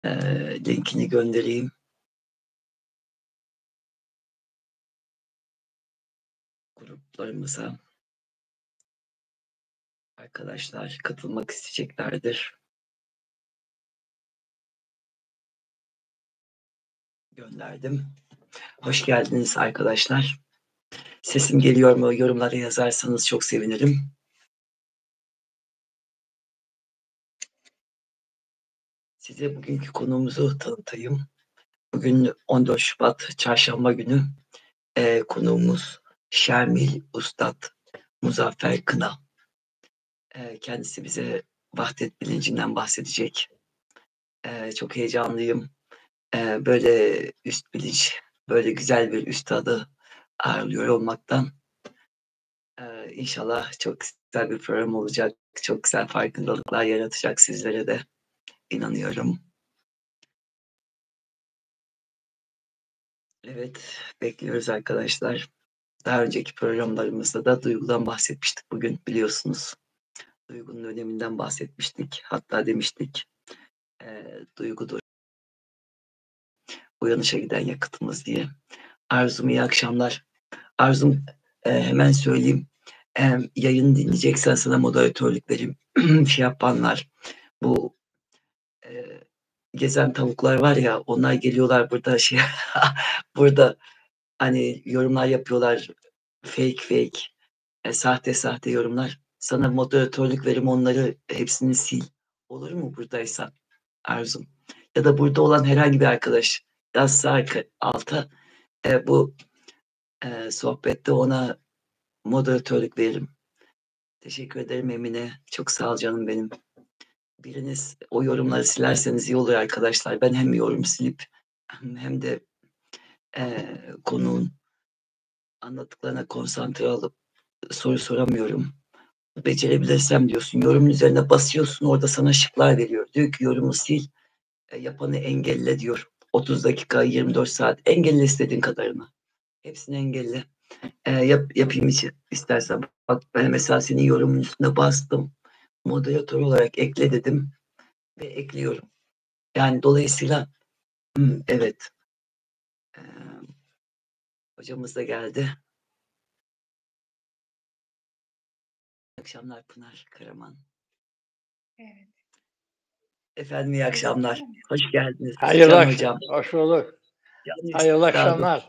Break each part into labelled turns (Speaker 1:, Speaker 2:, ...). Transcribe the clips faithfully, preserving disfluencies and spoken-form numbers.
Speaker 1: Ee, linkini göndereyim. Gruplarımıza. Arkadaşlar katılmak isteyeceklerdir. Gönderdim. Hoş geldiniz arkadaşlar. Sesim geliyor mu? Yorumlara yazarsanız çok sevinirim. Size bugünkü konuğumuzu tanıtayım. Bugün on dört Şubat Çarşamba günü. Ee, konuğumuz Şermil Ustad Muzaffer Kına. Ee, kendisi bize vahdet bilincinden bahsedecek. Ee, çok heyecanlıyım. Ee, böyle üst bilinç, böyle güzel bir üstadı ağırlıyor olmaktan. Ee, İnşallah çok güzel bir program olacak. Çok güzel farkındalıklar yaratacak sizlere de. İnanıyorum. Evet, bekliyoruz arkadaşlar. Daha önceki programlarımızda da duygudan bahsetmiştik bugün biliyorsunuz. Duygunun öneminden bahsetmiştik. Hatta demiştik e, duygudur uyanışa giden yakıtımız diye. Arzum iyi akşamlar. Arzum e, hemen söyleyeyim. E, yayın dinleyeceksen sana moderatörlük vereyim. Şey yapanlar bu e, gezen tavuklar var ya, onlar geliyorlar burada şey burada hani yorumlar yapıyorlar, fake fake e, sahte sahte yorumlar. Sana moderatörlük verim, onları hepsini sil. Olur mu buradaysan Arzum? Ya da burada olan herhangi bir arkadaş yazsa alta e, bu e, sohbette ona moderatörlük veririm. Teşekkür ederim Emine. Çok sağ ol canım benim. Biriniz o yorumları silerseniz iyi olur arkadaşlar. Ben hem yorum silip hem de e, konuğun anlattıklarına konsantre alıp soru soramıyorum. Becerebilirsem diyorsun. Yorumun üzerine basıyorsun. Orada sana şıklar veriyor. Diyor ki yorumu sil. E, yapanı engelle diyor. otuz dakika, yirmi dört saat. Engelle istediğin kadarını. Hepsini engelle. E, yap, yapayım için istersen. Bak ben mesela senin yorumun üstüne bastım. Moderatör olarak ekle dedim. Ve ekliyorum. Yani dolayısıyla hmm, evet. E, hocamız da geldi. İyi akşamlar Pınar Karaman.
Speaker 2: Evet.
Speaker 1: Efendim iyi akşamlar. Hoş geldiniz.
Speaker 3: Hayırlı
Speaker 1: Can
Speaker 3: akşam.
Speaker 1: hocam.
Speaker 3: Hoş bulduk.
Speaker 1: Can
Speaker 3: Hayırlı
Speaker 1: Üstad,
Speaker 3: akşamlar.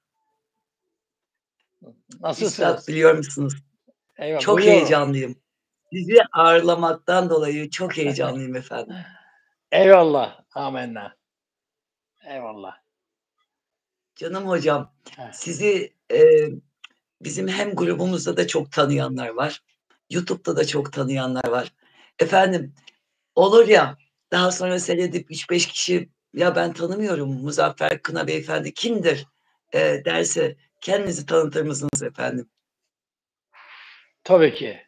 Speaker 1: Üstad
Speaker 3: Nasılsınız?
Speaker 1: biliyor musunuz?
Speaker 3: Eyvallah.
Speaker 1: Çok
Speaker 3: Duyuyorum.
Speaker 1: heyecanlıyım. Sizi ağırlamaktan dolayı çok heyecanlıyım efendim.
Speaker 3: Eyvallah. Amenna. Eyvallah.
Speaker 1: Canım hocam,
Speaker 3: Heh.
Speaker 1: sizi e, bizim hem grubumuzda da çok tanıyanlar var. YouTube'da da çok tanıyanlar var. Efendim olur ya, daha sonra seyredip üç beş kişi ya ben tanımıyorum Muzaffer Kına Beyefendi kimdir e, derse kendinizi tanıtır mısınız efendim?
Speaker 3: Tabii ki.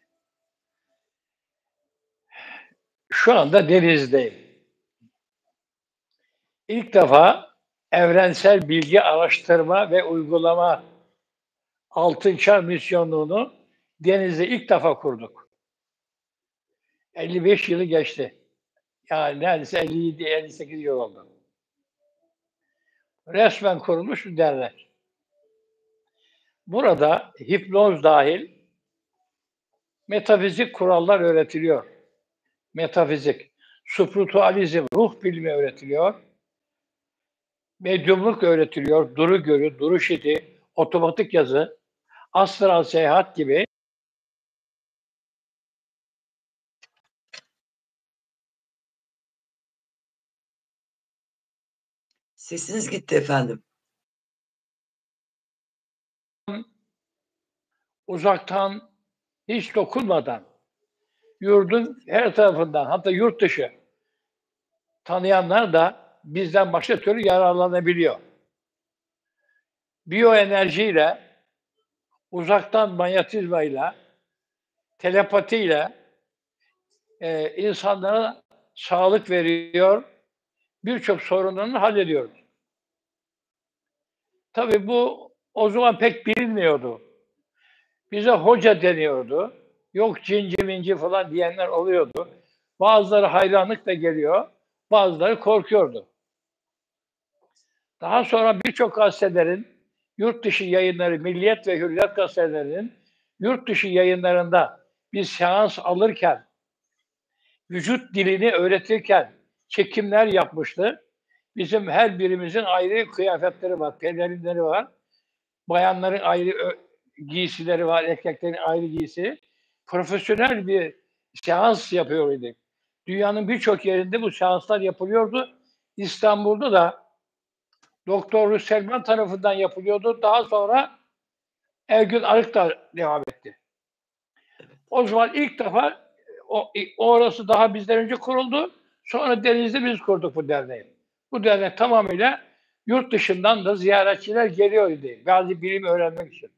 Speaker 3: Şu anda Deniz'deyim. İlk defa evrensel bilgi araştırma ve uygulama Altınçar misyonluğunu Deniz'de ilk defa kurduk. elli beş yılı geçti. Yani neredeyse elli yedi elli sekiz yıl oldu. Resmen kurulmuş bir dernek. Burada hipnoz dahil metafizik kurallar öğretiliyor. Metafizik, spiritualizm, ruh bilimi öğretiliyor. Medyumluk öğretiliyor. Duru görü, duru şiti, otomatik yazı, astral seyahat gibi.
Speaker 1: Sesiniz gitti efendim.
Speaker 3: Uzaktan, hiç dokunmadan, yurdun her tarafından, hatta yurt dışı tanıyanlar da bizden başka türlü yararlanabiliyor. Biyoenerjiyle, uzaktan manyetizmayla, telepatiyle e, insanlara sağlık veriyor, birçok sorunlarını hallediyor. Tabii bu o zaman pek bilinmiyordu. Bize hoca deniyordu. Yok cinci minci falan diyenler oluyordu. Bazıları hayranlıkla geliyor. Bazıları korkuyordu. Daha sonra birçok gazetelerin, yurt dışı yayınları, Milliyet ve Hürriyet gazetelerinin yurt dışı yayınlarında bir seans alırken, vücut dilini öğretirken çekimler yapmıştı. Bizim her birimizin ayrı kıyafetleri var, pelerinleri var. Bayanların ayrı giysileri var, erkeklerin ayrı giysi. Profesyonel bir seans yapıyorduk. Dünyanın birçok yerinde bu seanslar yapılıyordu. İstanbul'da da Doktor Selman tarafından yapılıyordu. Daha sonra Ergün Arık da devam etti. O zaman ilk defa o, orası daha bizden önce kuruldu. Sonra Deniz'de biz kurduk bu derneği. Bu dernek tamamıyla yurt dışından da ziyaretçiler geliyordu. Gazi bilim öğrenmek için.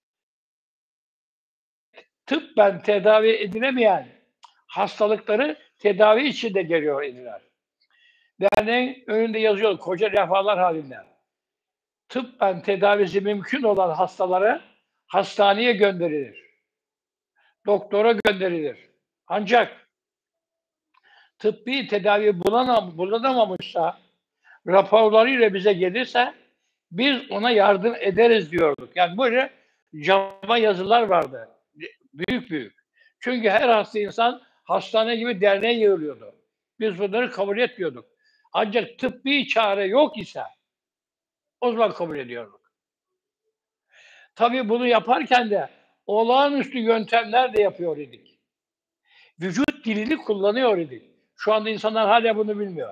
Speaker 3: Tıbben tedavi edilemeyen hastalıkları tedavi için de geliyor idiler. Derneğin önünde yazıyor koca levhalar halinde. Tıbben tedavisi mümkün olan hastaları hastaneye gönderilir. Doktora gönderilir. Ancak tıbbi tedavi bulanam, bulunamamışsa, raporlarıyla bize gelirse biz ona yardım ederiz diyorduk. Yani böyle cama yazılar vardı. Büyük büyük. Çünkü her hasta insan hastane gibi derneğe yığılıyordu. Biz bunları kabul etmiyorduk. Ancak tıbbi çare yok ise o zaman kabul ediyorduk. Tabii bunu yaparken de olağanüstü yöntemler de yapıyor idik. Vücut dilini kullanıyor idik. Şu anda insanlar hala bunu bilmiyor.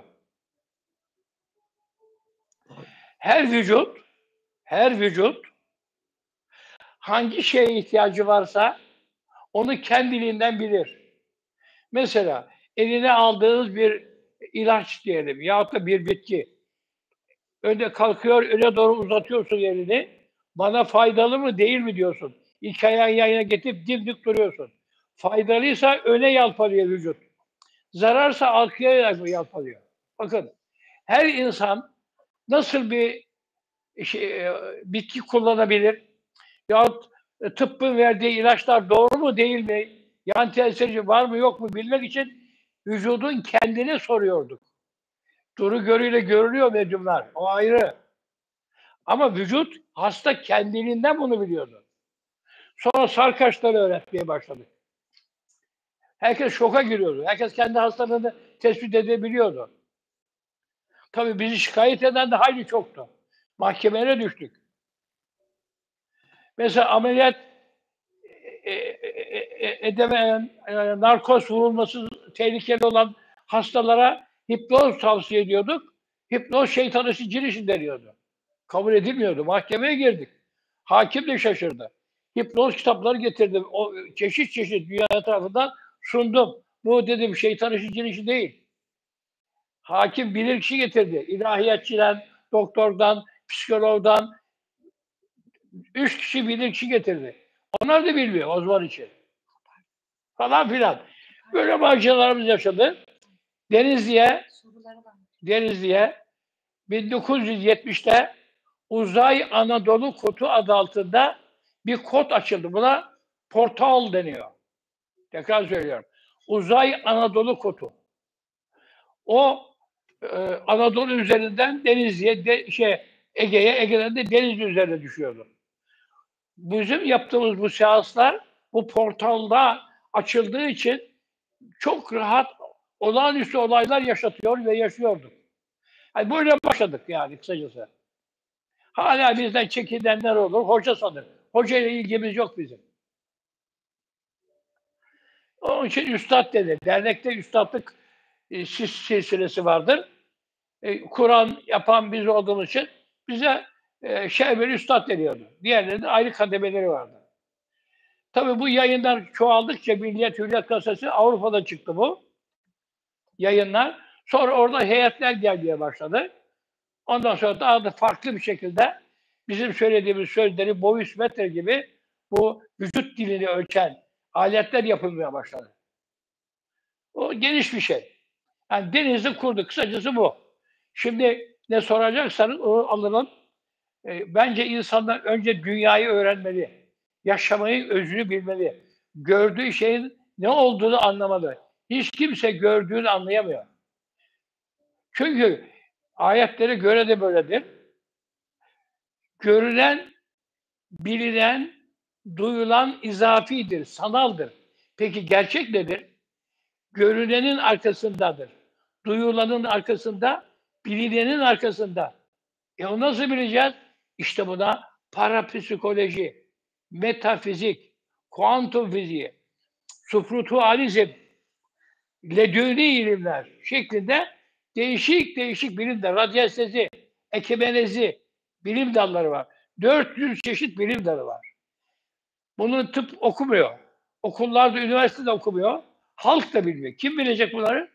Speaker 3: Her vücut, her vücut hangi şeye ihtiyacı varsa onu kendiliğinden bilir. Mesela eline aldığınız bir ilaç diyelim yahut da bir bitki. Önde kalkıyor, öne doğru uzatıyorsun elini. Bana faydalı mı değil mi diyorsun. İki ayağın yayına getirip dimdik duruyorsun. Faydalıysa öne yalpalıyor vücut. Zararsa arkaya yalpalıyor. Bakın her insan nasıl bir şey, bitki kullanabilir? Yahut tıbbın verdiği ilaçlar doğru mu değil mi? Yan tesiri var mı yok mu bilmek için vücudun kendini soruyorduk. Duru görüyle görülüyor medyumlar. O ayrı. Ama vücut hasta kendiliğinden bunu biliyordu. Sonra sarkaçları öğretmeye başladık. Herkes şoka giriyordu. Herkes kendi hastalığını tespit edebiliyordu. Tabii bizi şikayet eden de hayli çoktu. Mahkemelere düştük. Mesela ameliyat edemeyen, narkoz vurulması tehlikeli olan hastalara hipnoz tavsiye ediyorduk. Hipnoz şeytan işi, cin işi deniyordu. Kabul edilmiyordu. Mahkemeye girdik. Hakim de şaşırdı. Hipnoz kitapları getirdim. O çeşit çeşit dünya tarafından sundum. Bu dedim şeytan işi, cin işi değil. Hakim bilirkişi getirdi. İlahiyatçıdan, doktordan, psikologdan üç kişi bilirkişi getirdi. Onlar da bilmiyor o zaman için. Falan filan. Böyle maceralarımız yaşadı. Denizli'ye Denizli'ye bin dokuz yüz yetmişte Uzay Anadolu Kodu adı altında bir kod açıldı. Buna portal deniyor. Tekrar söylüyorum. Uzay Anadolu Kodu. O e, Anadolu üzerinden Denizli'ye, de, şey, Ege'ye, Ege'den de Denizli üzerine düşüyordu. Bizim yaptığımız bu seanslar bu portalda açıldığı için çok rahat olağanüstü olaylar yaşatıyor ve yaşıyorduk. Yani böyle başladık yani kısacası. Hala bizden çekilenler olur, hoca sanır. Hoca ile ilgimiz yok bizim. Onun için üstad dedi. Dernekte üstadlık e, silsilesi vardır. E, Kur'an yapan biz olduğumuz için bize e, şerbeli üstad deniyordu. Diğerlerinin ayrı kademeleri vardı. Tabii bu yayınlar çoğaldıkça Milliyet Hürriyet Gazetesi Avrupa'da çıktı bu yayınlar. Sonra orada heyetler gelmeye başladı. Ondan sonra daha da farklı bir şekilde bizim söylediğimiz sözleri boyus metre gibi bu vücut dilini ölçen aletler yapılmaya başladı. O geniş bir şey. Yani Denizli kurdu. Kısacası bu. Şimdi ne soracaksanız onu alırım. E, bence insanlar önce dünyayı öğrenmeli. Yaşamayı, özünü bilmeli. Gördüğü şeyin ne olduğunu anlamalı. Hiç kimse gördüğünü anlayamıyor. Çünkü ayetlere göre de böyledir. Görülen, bilinen, duyulan izafidir, sanaldır. Peki gerçek nedir? Görünenin arkasındadır. Duyulanın arkasında, bilinenin arkasında. E onu nasıl bileceğiz? İşte buna parapsikoloji, metafizik, kuantum fiziği, spiritualizm, leduni ilimler şeklinde değişik değişik bilim dalları, radyestezi, ekimenezi bilim dalları var. dört yüz çeşit bilim dalı var. Bunu tıp okumuyor. Okullarda, üniversitede okumuyor. Halk da bilmiyor. Kim bilecek bunları?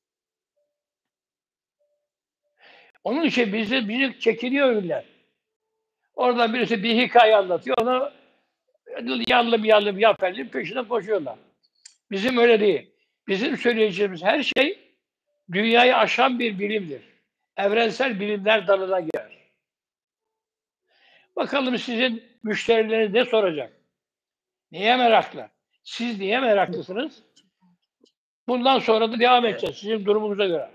Speaker 3: Onun için bizi, bizi çekiniyor ünlüler. Oradan birisi bir hikaye anlatıyor. Onu yallım yallım yafellim peşine koşuyorlar. Bizim öyle değil. Bizim söyleyeceğimiz her şey dünyayı aşan bir bilimdir. Evrensel bilimler dalına girer. Bakalım sizin müşterileriniz ne soracak? Neye meraklı? Siz niye meraklısınız? Bundan sonra da devam edeceğiz sizin durumunuza göre.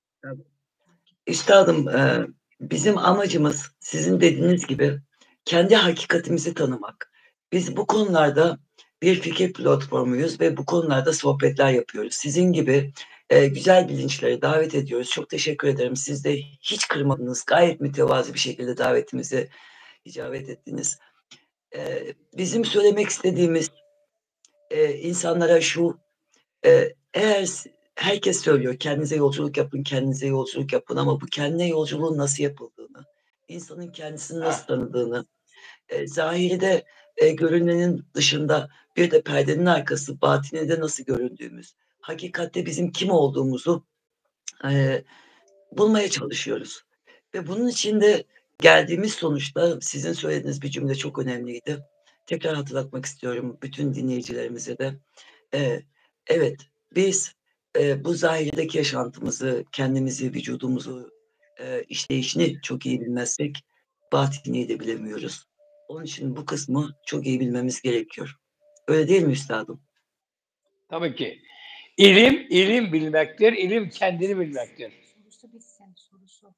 Speaker 1: Üstadım, e, bizim amacımız sizin dediğiniz gibi kendi hakikatimizi tanımak. Biz bu konularda bir fikir platformuyuz ve bu konularda sohbetler yapıyoruz. Sizin gibi e, güzel bilinçlere davet ediyoruz. Çok teşekkür ederim. Siz de hiç kırmadınız. Gayet mütevazi bir şekilde davetimize icabet ettiniz. E, bizim söylemek istediğimiz e, insanlara şu, e, eğer herkes söylüyor kendinize yolculuk yapın, kendinize yolculuk yapın ama bu kendine yolculuğun nasıl yapıldığını, insanın kendisini nasıl tanıdığını, e, zahirde e, görünenin dışında bir de perdenin arkası batinede nasıl göründüğümüz, hakikatte bizim kim olduğumuzu e, bulmaya çalışıyoruz. Ve bunun için de geldiğimiz sonuçta sizin söylediğiniz bir cümle çok önemliydi. Tekrar hatırlatmak istiyorum bütün dinleyicilerimize de. E, evet, biz e, bu zahirdeki yaşantımızı, kendimizi, vücudumuzu, e, işleyişini çok iyi bilmezsek batiniyi de bilemiyoruz. Onun için bu kısmı çok iyi bilmemiz gerekiyor. Öyle değil mi üstadım?
Speaker 3: Tabii ki. İlim, ilim bilmektir. İlim kendini bilmektir.
Speaker 2: Sorusu bitsin, sorusu.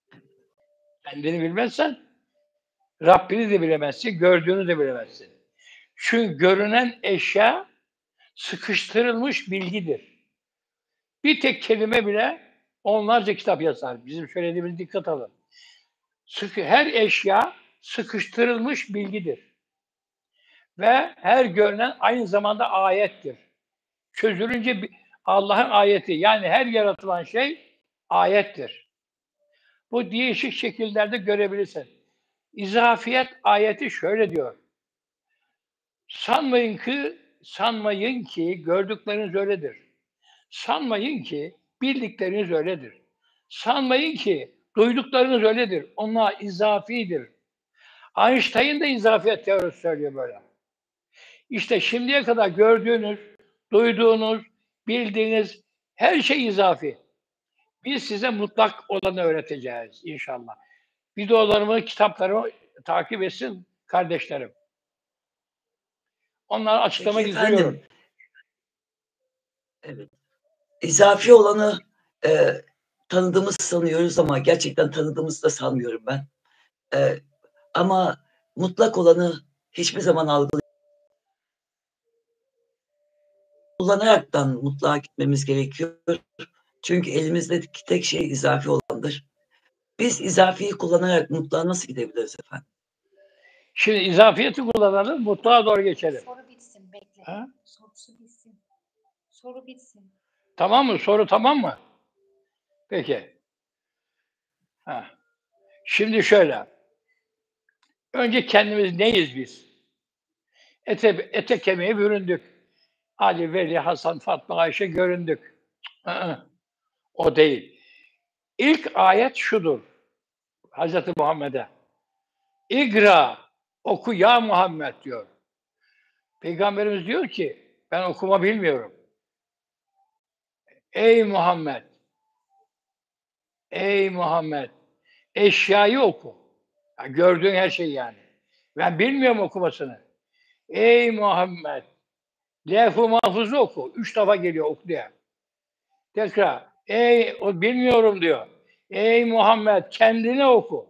Speaker 3: Kendini bilmezsen Rabbini de bilemezsin, gördüğünü de bilemezsin. Çünkü görünen eşya sıkıştırılmış bilgidir. Bir tek kelime bile onlarca kitap yazar. Bizim söylediğimiz dikkat alın. Sıkı, her eşya sıkıştırılmış bilgidir. Ve her görünen aynı zamanda ayettir. Çözülünce Allah'ın ayeti, yani her yaratılan şey ayettir. Bu değişik şekillerde görebilirsin. İzafiyet ayeti şöyle diyor. Sanmayın ki, sanmayın ki gördükleriniz öyledir. Sanmayın ki bildikleriniz öyledir. Sanmayın ki duyduklarınız öyledir. Onlar izafidir. Einstein de izafiyet teorisi söylüyor böyle. İşte şimdiye kadar gördüğünüz, duyduğunuz, bildiğiniz her şey izafi. Biz size mutlak olanı öğreteceğiz inşallah. Videolarımı, kitaplarımı takip etsin kardeşlerim. Onlara açıklama getiriyorum.
Speaker 1: Evet. İzafi olanı e, tanıdığımızı sanıyoruz ama gerçekten tanıdığımızı da sanmıyorum ben. E, ama mutlak olanı hiçbir zaman algılayamıyoruz. Kullanaraktan mutlağa gitmemiz gerekiyor. Çünkü elimizdeki tek şey izafi olandır. Biz izafiyi kullanarak mutlağa nasıl gidebiliriz efendim?
Speaker 3: Şimdi izafiyeti kullanalım, mutlağa doğru geçelim.
Speaker 2: Soru bitsin, bekle.
Speaker 3: Ha?
Speaker 2: Sorusu bitsin. Soru bitsin.
Speaker 3: Tamam mı? Soru tamam mı? Peki. Ha. Şimdi şöyle. Önce kendimiz neyiz biz? Ete, ete kemiğe büründük. Ali, Veli, Hasan, Fatma, Ayşe göründük. Hı-hı. O değil. İlk ayet şudur. Hazreti Muhammed'e. İgra, oku ya Muhammed diyor. Peygamberimiz diyor ki, ben okuma bilmiyorum. Ey Muhammed, ey Muhammed, eşyayı oku. Yani gördüğün her şey yani. Ben bilmiyorum okumasını. Ey Muhammed, lef-i mahfuzu oku. Üç defa geliyor oku diye. Tekrar, ey, o bilmiyorum diyor. Ey Muhammed, kendini oku.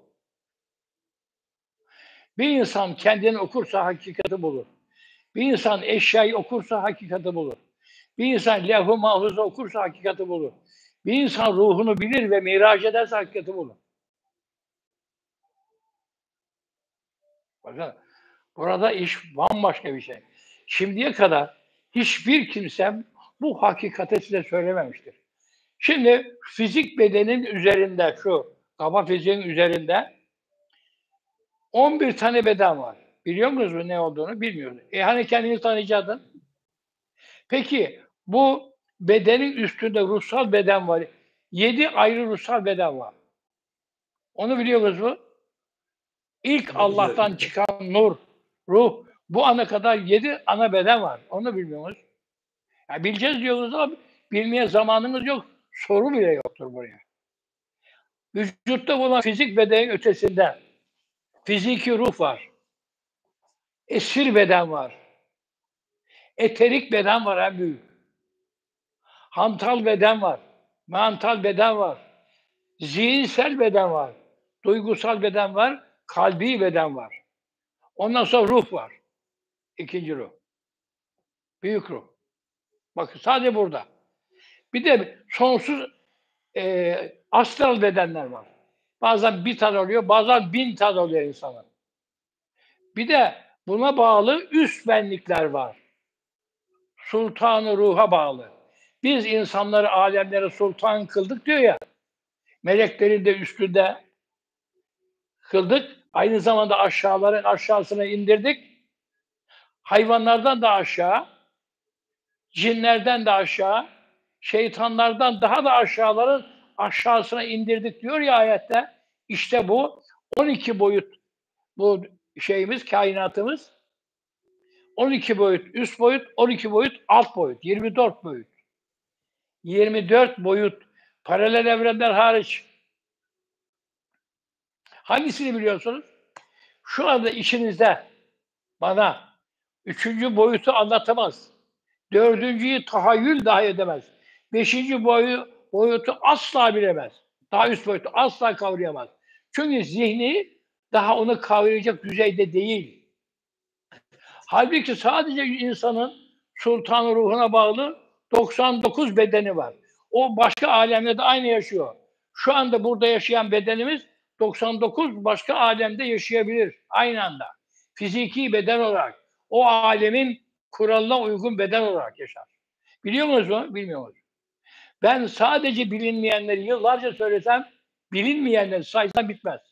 Speaker 3: Bir insan kendini okursa hakikati bulur. Bir insan eşyayı okursa hakikati bulur. Bir insan levh-i mahfuzu okursa hakikati bulur. Bir insan ruhunu bilir ve miraç ederse hakikati bulur. Bakın, burada iş bambaşka bir şey. Şimdiye kadar hiçbir kimsem bu hakikati size söylememiştir. Şimdi fizik bedenin üzerinde, şu kaba fiziğin üzerinde on bir tane beden var. Biliyor musunuz ne olduğunu? Bilmiyoruz. E hani kendini tanıyacaktın? Peki bu bedenin üstünde ruhsal beden var. Yedi ayrı ruhsal beden var. Onu biliyor musunuz? İlk Allah'tan çıkan nur, ruh. Bu ana kadar yedi ana beden var. Onu bilmiyor musunuz? Ya bileceğiz diyoruz ama bilmeye zamanımız yok. Soru bile yoktur buraya. Vücutta bulunan fizik bedenin ötesinde fiziki ruh var. Esir beden var. Eterik beden var en büyük. Hantal beden var. Mental beden var. Zihinsel beden var. Duygusal beden var. Kalbi beden var. Ondan sonra ruh var. İkinci ruh. Büyük ruh. Bakın sadece burada. Bir de sonsuz e, astral bedenler var. Bazen bir tane oluyor, bazen bin tane oluyor insanın. Bir de buna bağlı üst benlikler var. Sultan-ı ruha bağlı. Biz insanları, alemleri sultan kıldık diyor ya. Melekleri de üstünde kıldık. Aynı zamanda aşağıların aşağısına indirdik. Hayvanlardan da aşağı, cinlerden de aşağı, şeytanlardan daha da aşağıların aşağısına indirdik diyor ya ayette. İşte bu on iki boyut bu şeyimiz, kainatımız. on iki boyut üst boyut, on iki boyut alt boyut, yirmi dört boyut. yirmi dört boyut paralel evrenler hariç. Hangisini biliyorsunuz? Şu anda içinizde bana üçüncü boyutu anlatamaz. Dördüncüyü tahayyül dahi edemez. Beşinci boyu, boyutu asla bilemez. Daha üst boyutu asla kavrayamaz. Çünkü zihni daha onu kavrayacak düzeyde değil. Halbuki sadece insanın sultan ruhuna bağlı doksan dokuz bedeni var. O başka alemlerde aynı yaşıyor. Şu anda burada yaşayan bedenimiz doksan dokuz başka alemde yaşayabilir aynı anda. Fiziki beden olarak. O alemin kuralına uygun beden olarak yaşar. Biliyor musunuz? Bilmiyor musunuz? Ben sadece bilinmeyenleri yıllarca söylesem bilinmeyenleri saysam bitmez.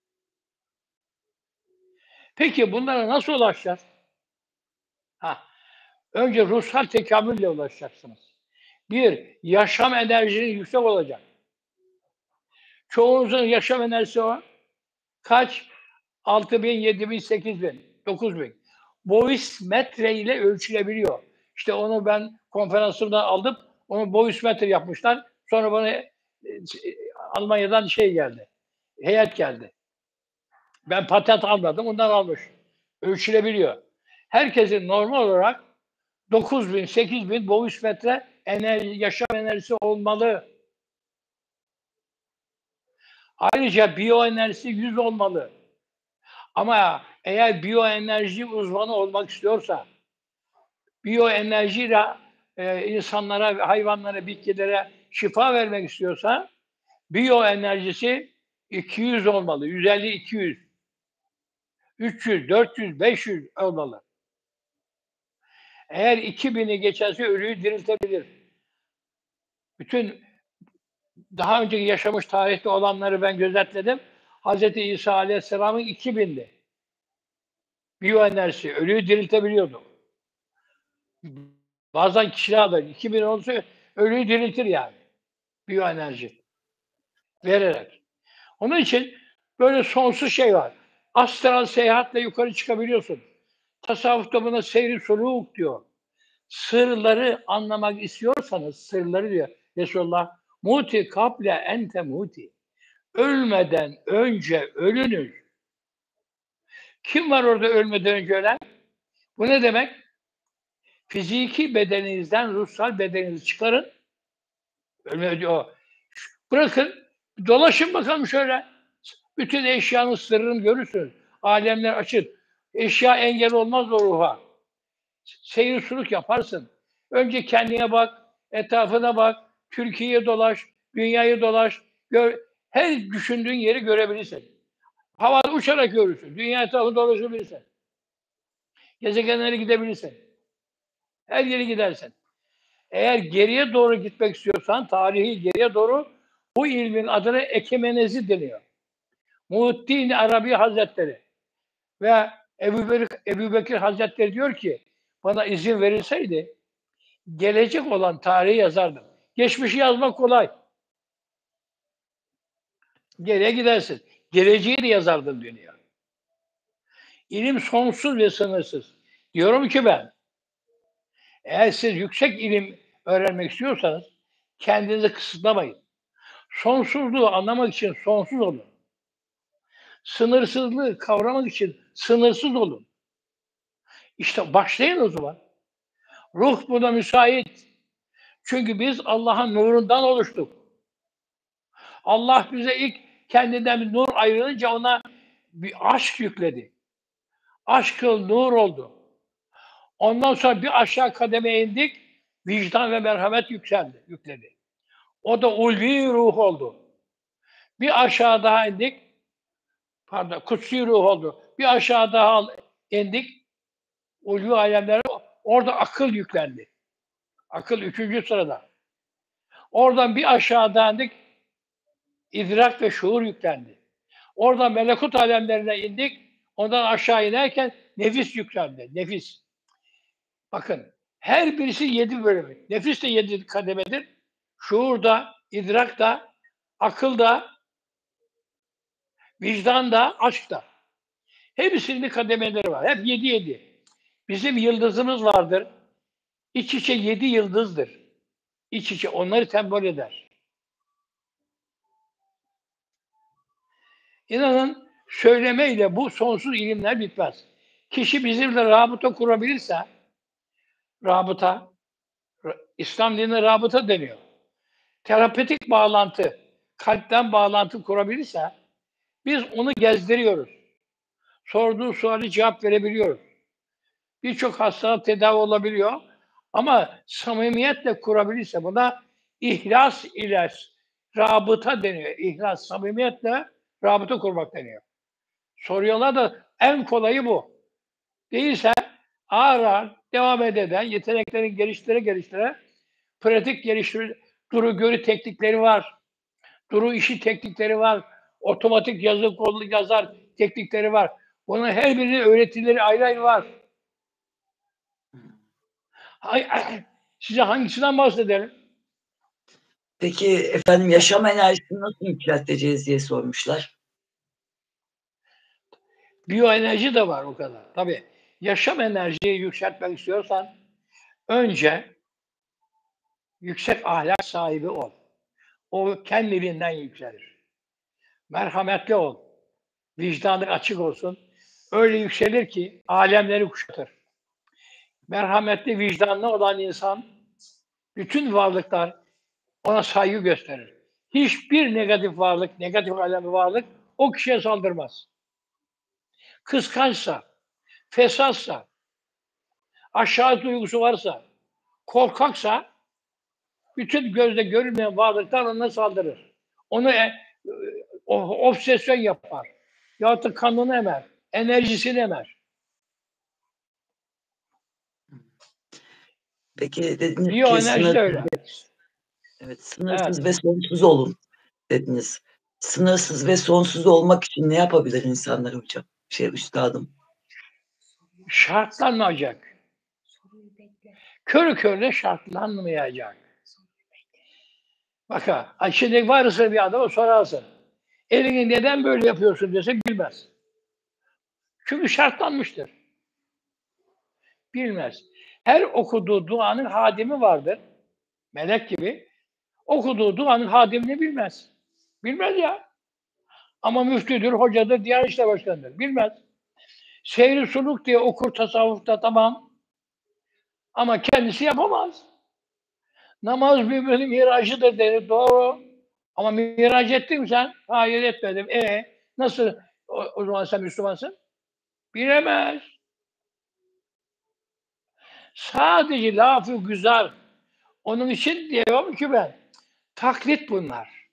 Speaker 3: Peki bunlara nasıl ulaşacağız? Ha, önce ruhsal tekamülle ulaşacaksınız. Bir, yaşam enerjinin yüksek olacak. Çoğunuzun yaşam enerjisi o. Kaç? altı bin, yedi bin, sekiz bin, dokuz bin. Boyus metre ile ölçülebiliyor. İşte onu ben konferansımdan aldım. Onu boyus metre yapmışlar. Sonra bana e, Almanya'dan şey geldi. Heyet geldi. Ben patent almadım. Ondan almış. Ölçülebiliyor. Herkesin normal olarak dokuz bin, sekiz bin boyus metre enerji, yaşam enerjisi olmalı. Ayrıca biyoenerjisi yüz olmalı. Ama eğer biyoenerji uzmanı olmak istiyorsa, biyoenerjiyle e, insanlara, hayvanlara, bitkilere şifa vermek istiyorsa, biyoenerjisi iki yüz olmalı. yüz elli iki yüz. üç yüz, dört yüz, beş yüz olmalı. Eğer iki bini geçerse ölüyü diriltebilir. Bütün daha önceki yaşamış tarihte olanları ben gözetledim. Hazreti İsa Aleyhisselam'ın iki bindi. Biyoenerjisi, ölüyü diriltebiliyordu. Bazen kişiler de iki bin olsa ölüyü diriltir yani. Biyoenerji vererek. Onun için böyle sonsuz şey var. Astral seyahatle yukarı çıkabiliyorsun. Tasavvufta buna seyri suluk diyor. Sırları anlamak istiyorsanız, sırları diyor Resulullah, muti kable ente muti. Ölmeden önce ölünüz. Kim var orada ölmeden önce ölen? Bu ne demek? Fiziki bedeninizden ruhsal bedeninizi çıkarın. Ölmeden o. Bırakın Dolaşın bakalım şöyle. Bütün eşyanın sırrını görürsünüz. Alemler açık. Eşya engel olmaz o ruha. Seyir suluk yaparsın. Önce kendine bak, etrafına bak, Türkiye'ye dolaş, dünyayı dolaş. Gör, her düşündüğün yeri görebilirsin. Havada uçarak görürsün. Dünya etrafında dolaşabilirsin. Gezegenlere gidebilirsin. Her yere gidersin. Eğer geriye doğru gitmek istiyorsan, tarihi geriye doğru, bu ilmin adına Ekemenezi deniyor. Muhittin Arabi Hazretleri ve Ebu Bekir, Ebu Bekir Hazretleri diyor ki, bana izin verilseydi gelecek olan tarihi yazardım. Geçmişi yazmak kolay. Geriye gidersin. Geleceği de yazardım diyor. İlim sonsuz ve sınırsız. Diyorum ki ben, eğer siz yüksek ilim öğrenmek istiyorsanız kendinizi kısıtlamayın. Sonsuzluğu anlamak için sonsuz olun. Sınırsızlığı kavramak için sınırsız olun. İşte başlayın o zaman. Ruh buna müsait. Çünkü biz Allah'ın nurundan oluştuk. Allah bize ilk kendinden bir nur ayrılınca ona bir aşk yükledi. Aşkı nur oldu. Ondan sonra bir aşağı kademeye indik, vicdan ve merhamet yükseldi, yükledi. O da ulvi ruh oldu. Bir aşağı daha indik, pardon, kutsi ruh oldu. Bir aşağı daha indik, ulvi alemlere, orada akıl yüklendi. Akıl üçüncü sırada. Oradan bir aşağı daha indik, idrak ve şuur yüklendi. Oradan melekut alemlerine indik, ondan aşağı inerken nefis yüklendi, nefis. Bakın, her birisi yedi bölümü. Nefis de yedi kademedir. Şuur da, idrak da, akıl da, vicdan da, aşk da. Hepsinin kademeleri var. Hep yedi yedi. Bizim yıldızımız vardır. İç içe yedi yıldızdır. İç içe onları sembol eder. İnanın söylemeyle bu sonsuz ilimler bitmez. Kişi bizimle rabıta kurabilirse, rabıta, İslam dinine rabıta deniyor. Terapetik bağlantı, kalpten bağlantı kurabilirse biz onu gezdiriyoruz. Sorduğu suali cevap verebiliyoruz. Birçok hastalık tedavi olabiliyor. Ama samimiyetle kurabilirse buna ihlas ile rabıta deniyor. İhlas, samimiyetle rabıta kurmak deniyor. Soruyorlar da en kolayı bu. Değilse ağır ağır devam eden yeteneklerin geliştire geliştire pratik geliştire duru görü teknikleri var. Duru işi teknikleri var. Otomatik yazı kodlu yazar teknikleri var. Bunun her birinin öğretileri ayrı ayrı var. Size hangisinden bahsedelim?
Speaker 1: Peki efendim yaşam enerjisini nasıl yükselteceğiz diye sormuşlar.
Speaker 3: Biyoenerji de var o kadar. Tabii yaşam enerjiyi yükseltmek istiyorsan önce yüksek ahlak sahibi ol. O kendiliğinden yükselir. Merhametli ol. Vicdanın açık olsun. Öyle yükselir ki alemleri kuşatır. Merhametli, vicdanlı olan insan bütün varlıklar ona saygı gösterir. Hiçbir negatif varlık, negatif alemli varlık o kişiye saldırmaz. Kıskançsa, fesatsa, aşağı duygusu varsa, korkaksa bütün gözle görünmeyen varlıklar ona saldırır. Onu e, o, obsesyon yapar. Yahut da kanını emer, enerjisini emer.
Speaker 1: Peki dediniz
Speaker 3: Biyoenerji de öyle.
Speaker 1: Evet, sınırsız
Speaker 3: Evet.
Speaker 1: ve sonsuz olun dediniz. Sınırsız ve sonsuz olmak için ne yapabilir insanlar hocam? Şey üstadım.
Speaker 3: Şartlanmayacak. Körü körüne şartlanmayacak. Bakın, şimdi varsa bir adama sorarsın. Elini neden böyle yapıyorsun dese bilmez. Çünkü şartlanmıştır. Bilmez. Her okuduğu duanın hadimi vardır. Melek gibi. Okuduğu duanın hadimini bilmez. Bilmez ya. Ama müftüdür, hocadır, Diyanet İşleri Başkanı'dır. Bilmez. Seyri suluk diye okur tasavvufta tamam. Ama kendisi yapamaz. Namaz birbirinin miracıdır denir. Doğru. Ama miraç ettin mi sen? Hayır etmedim. E nasıl o, o zaman sen Müslümansın? Bilemez. Sadece lafı güzel. Onun için diyorum ki ben, taklit bunlar.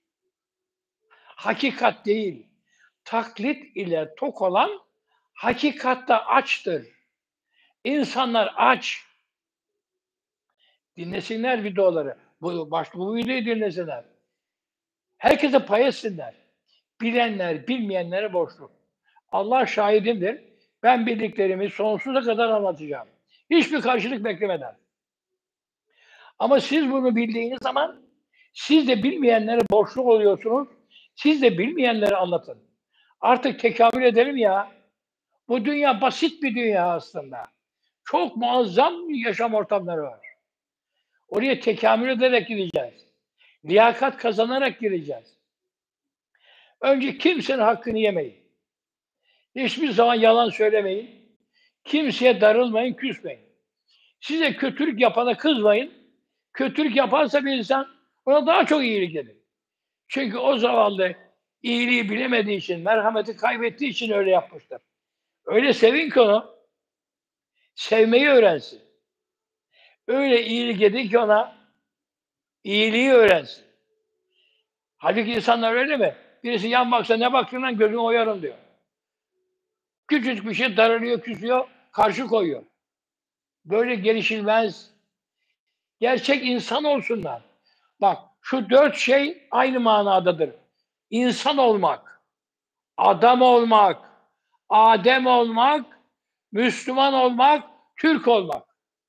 Speaker 3: Hakikat değil. Taklit ile tok olan hakikatta açtır. İnsanlar aç. Dinlesinler videoları. Bu, başka bu videoyu dinlesinler. Herkese pay etsinler. Bilenler, bilmeyenlere borçlu. Allah şahidimdir. Ben bildiklerimi sonsuza kadar anlatacağım. Hiçbir karşılık beklemeden. Ama siz bunu bildiğiniz zaman siz de bilmeyenlere borçlu oluyorsunuz. Siz de bilmeyenlere anlatın. Artık tekamül edelim ya. Bu dünya basit bir dünya aslında. Çok muazzam yaşam ortamları var. Oraya tekamül ederek gideceğiz. Liyakat kazanarak gireceğiz. Önce kimsenin hakkını yemeyin. Hiçbir zaman yalan söylemeyin. Kimseye darılmayın, küsmeyin. Size kötülük yapana kızmayın. Kötülük yaparsa bir insan ona daha çok iyilik edin. Çünkü o zavallı iyiliği bilemediği için, merhameti kaybettiği için öyle yapmıştır. Öyle sevin ki onu, sevmeyi öğrensin. Öyle iyilik edin ki ona, iyiliği öğrensin. Halbuki insanlar öyle mi? Birisi yan baksa ne baktın lan gözünü oyarım diyor. Küçücük bir şey daralıyor, küsüyor, karşı koyuyor. Böyle gelişilmez. Gerçek insan olsunlar. Bak şu dört şey aynı manadadır. İnsan olmak, adam olmak, Adem olmak, Müslüman olmak, Türk olmak.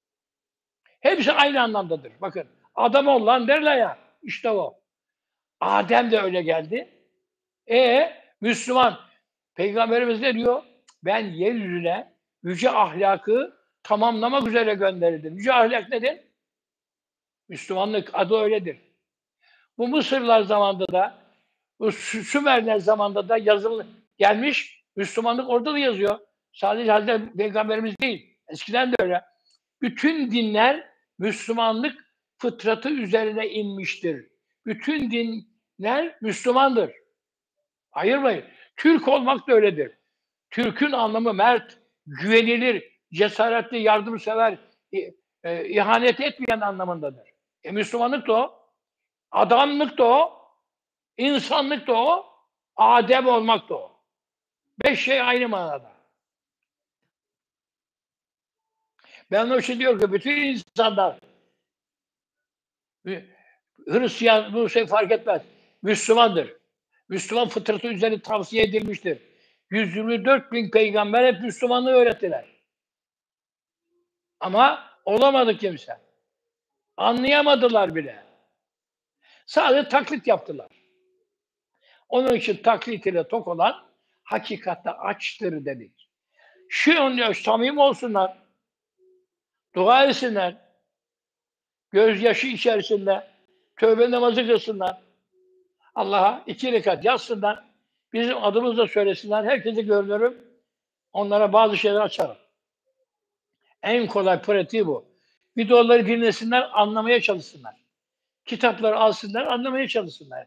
Speaker 3: Hepsi aynı anlamdadır. Bakın adam ol lan derler ya. İşte o. Adem de öyle geldi. E Müslüman. Peygamberimiz ne diyor? Ben yeryüzüne yüce ahlakı tamamlamak üzere gönderildim. Yüce ahlak nedir? Müslümanlık adı öyledir. Bu Mısırlar zamanında da, bu Sümerler zamanında da yazılı gelmiş. Müslümanlık orada da yazıyor. Sadece Hazreti Peygamberimiz değil. Eskiden de öyle. Bütün dinler Müslümanlık fıtratı üzerine inmiştir. Bütün dinler Müslümandır. Ayırmayın. Türk olmak da öyledir. Türk'ün anlamı mert, güvenilir, cesaretli, yardımsever, e, ihanet etmeyen anlamındadır. E, Müslümanlık da o, adamlık da o, insanlık da o, Adem olmak da o. Beş şey aynı manada. Ben o için diyorum ki bütün insanlar Hristiyan bu şey fark etmez. Müslümandır. Müslüman fıtratı üzerine tavsiye edilmiştir. yüz yirmi dört bin peygamber hep Müslümanlığı öğrettiler. Ama olamadı kimse. Anlayamadılar bile. Sadece taklit yaptılar. Onun için taklit ile tok olan hakikatte açtır dedik. Şu yönde samimi olsunlar. Dua etsinler. Gözyaşı içerisinde tövbe namazı kılsınlar. Allah'a iki rekat yazsınlar. Bizim adımızla söylesinler. Herkese görünürüm. Onlara bazı şeyler açarım. En kolay pratiği bu. Videoları dinlesinler, anlamaya çalışsınlar. Kitapları alsınlar, anlamaya çalışsınlar.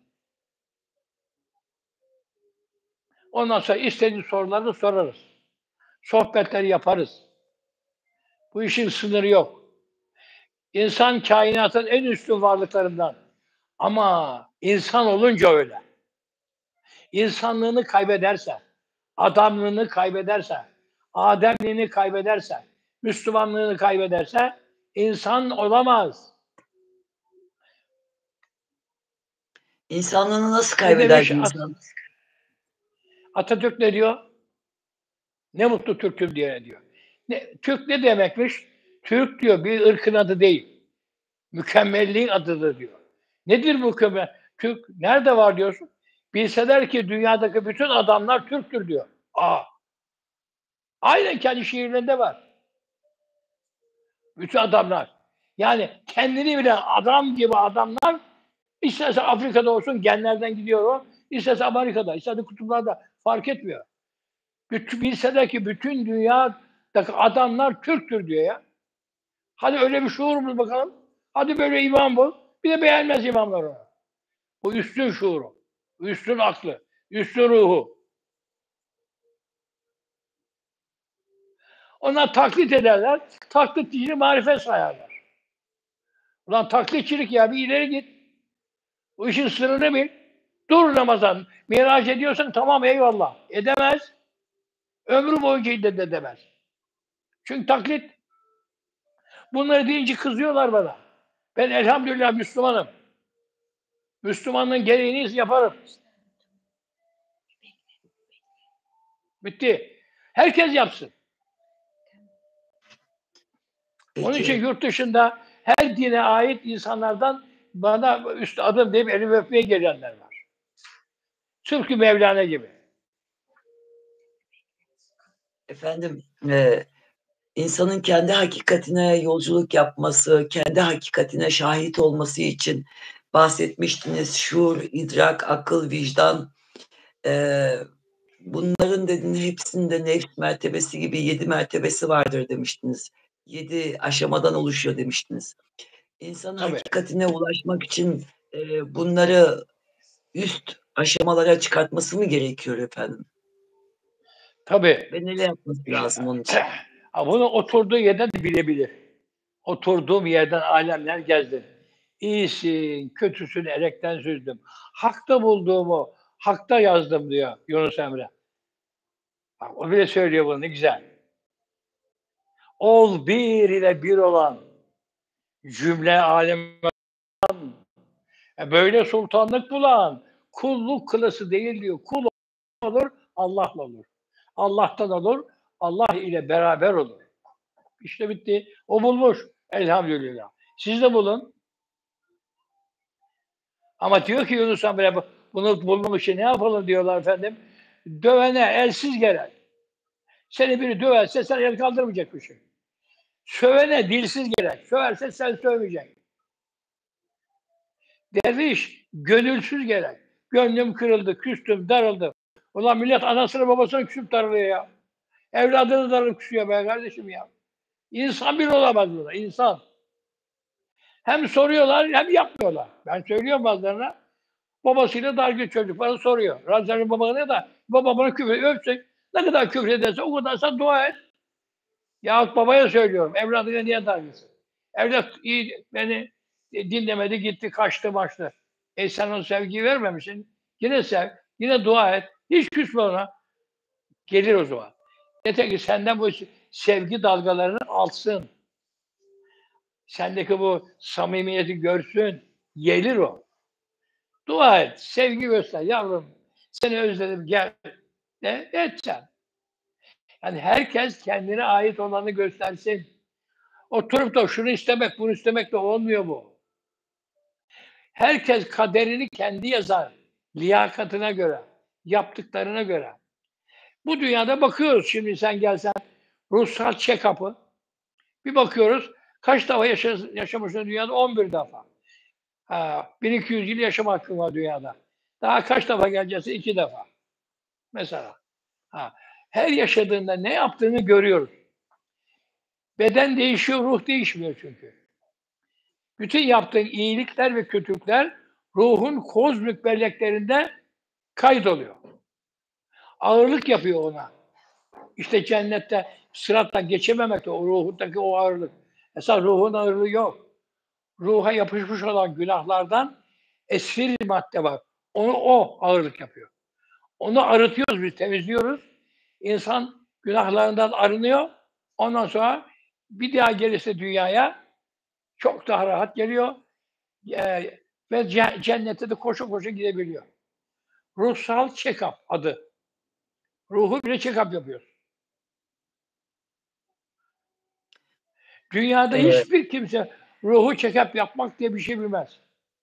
Speaker 3: Ondan sonra istediğiniz soruları sorarız. Sohbetler yaparız. Bu işin sınırı yok. İnsan kainatın en üstün varlıklarından. Ama insan olunca öyle. İnsanlığını kaybederse, adamlığını kaybederse, ademliğini kaybederse, Müslümanlığını kaybederse insan olamaz.
Speaker 1: İnsanlığını nasıl kaybeder bir insan?
Speaker 3: Atatürk ne diyor? Ne mutlu Türk'üm diye diyor. Ne, Türk ne demekmiş? Türk diyor bir ırkın adı değil. Mükemmelliğin adıdır diyor. Nedir bu mükemmel? Türk nerede var diyorsun? Bilseler ki dünyadaki bütün adamlar Türktür diyor. Aa. Aynen kendi şiirlerinde var. Bütün adamlar. Yani kendini bilen adam gibi adamlar isterse Afrika'da olsun genlerden gidiyor o. İsterse Amerika'da, isterse kutuplarda fark etmiyor. Bütün, bilseler ki bütün dünyadaki adamlar Türktür diyor ya. Hadi öyle bir şuurumuz bakalım. Hadi böyle imam bul. Bir de beğenmez imamlar onu. Bu üstün şuuru, üstün aklı, üstün ruhu. Onlar taklit ederler, taklitçiyi marifet sayarlar. Ulan taklitçilik ya, bir ileri git. Bu işin sırrını bil. Dur Ramazan, miraç ediyorsan tamam eyvallah. Edemez. Ömrü boyunca iddet edemez. Çünkü taklit. Bunları deyince kızıyorlar bana. Ben elhamdülillah Müslümanım. Müslümanlığın gereğini yaparım. Bitti. Herkes yapsın.
Speaker 1: Peki.
Speaker 3: Onun için yurt dışında her dine ait insanlardan bana üst adım deyip elimi öpmeye gelenler var. Tıpkı Mevlana gibi.
Speaker 1: Efendim, e, insanın kendi hakikatine yolculuk yapması, kendi hakikatine şahit olması için bahsetmiştiniz. Şuur, idrak, akıl, vicdan. E, bunların dediğiniz hepsinde nefs mertebesi gibi yedi mertebesi vardır demiştiniz. Yedi aşamadan oluşuyor demiştiniz. İnsanın
Speaker 3: Tabii.
Speaker 1: hakikatine ulaşmak için e, bunları üst aşamalara çıkartması mı gerekiyor efendim?
Speaker 3: Tabii.
Speaker 1: Ve neler yapması lazım onun için?
Speaker 3: Bunu oturduğu yerden de bilebilir. Oturduğum yerden alemler gezdim. İyisin, kötüsün, elekten süzdüm. Hakta bulduğumu, hakta yazdım diyor Yunus Emre. Bak, o bile söylüyor bunu, ne güzel. Ol bir ile bir olan cümle alem böyle sultanlık bulan kulluk kılası değil diyor. Kul olur, Allah'la olur. Allah'tan olur, Allah ile beraber olur. İşte bitti. O bulmuş. Elhamdülillah. Siz de bulun. Ama diyor ki Yunus Emre, bunu bulmam için ne yapalım diyorlar efendim. Dövene elsiz gerek. Seni biri döverse sen el kaldırmayacak bir şey. Sövene dilsiz gerek. Söverse sen sövmeyeceksin. Derviş gönülsüz gerek. Gönlüm kırıldı, küstüm, darıldım. Ulan millet anasını babasını küsüp darılıyor ya. Evladını darılıp küsüyor be kardeşim ya. İnsan bir olamaz burada, insan. Hem soruyorlar hem yapmıyorlar. Ben söylüyorum bazılarına. Babasıyla dalga çocuk bana soruyor. Razan'ın babana da baba bana küfür öpsek ne kadar küfür ederse o kadar sen dua et. Yahut babaya söylüyorum. Evladına niye dargısın? Evlat iyi beni dinlemedi gitti kaçtı maçtı. E sen ona sevgiyi vermemişsin. Yine sev. Yine dua et. Hiç küsme ona. Gelir o zaman. Yeter ki senden bu sevgi dalgalarını alsın. Sendeki bu samimiyeti görsün. Gelir o. Dua et. Sevgi göster. Yavrum seni özledim gel. Ne edeceksin? Yani herkes kendine ait olanı göstersin. Oturup da şunu istemek, bunu istemek de olmuyor bu. Herkes kaderini kendi yazar. Liyakatına göre, yaptıklarına göre. Bu dünyada bakıyoruz şimdi sen gelsen ruhsal check-up'ı. Bir bakıyoruz kaç defa yaşa, yaşamışsın dünyada? on bir defa. Ha, bin iki yüz yıl yaşam hakkın var dünyada. Daha kaç defa geleceksin? iki defa. Mesela. Ha, her yaşadığında ne yaptığını görüyoruz. Beden değişiyor, ruh değişmiyor çünkü. Bütün yaptığın iyilikler ve kötülükler ruhun kozmik belleklerinde kaydoluyor. Ağırlık yapıyor ona. İşte cennette sırattan geçememek de o ruhundaki o ağırlık. Esas ruhun ağırlığı yok. Ruha yapışmış olan günahlardan esfir madde var. Onu o ağırlık yapıyor. Onu arıtıyoruz biz, temizliyoruz. İnsan günahlarından arınıyor. Ondan sonra bir daha gelirse dünyaya çok daha rahat geliyor. Ee, ve cennete de koşu koşu gidebiliyor. Ruhsal check-up adı. Ruhu bile check-up yapıyoruz. Dünyada
Speaker 1: Evet.
Speaker 3: hiçbir kimse ruhu check-up yapmak diye bir şey bilmez.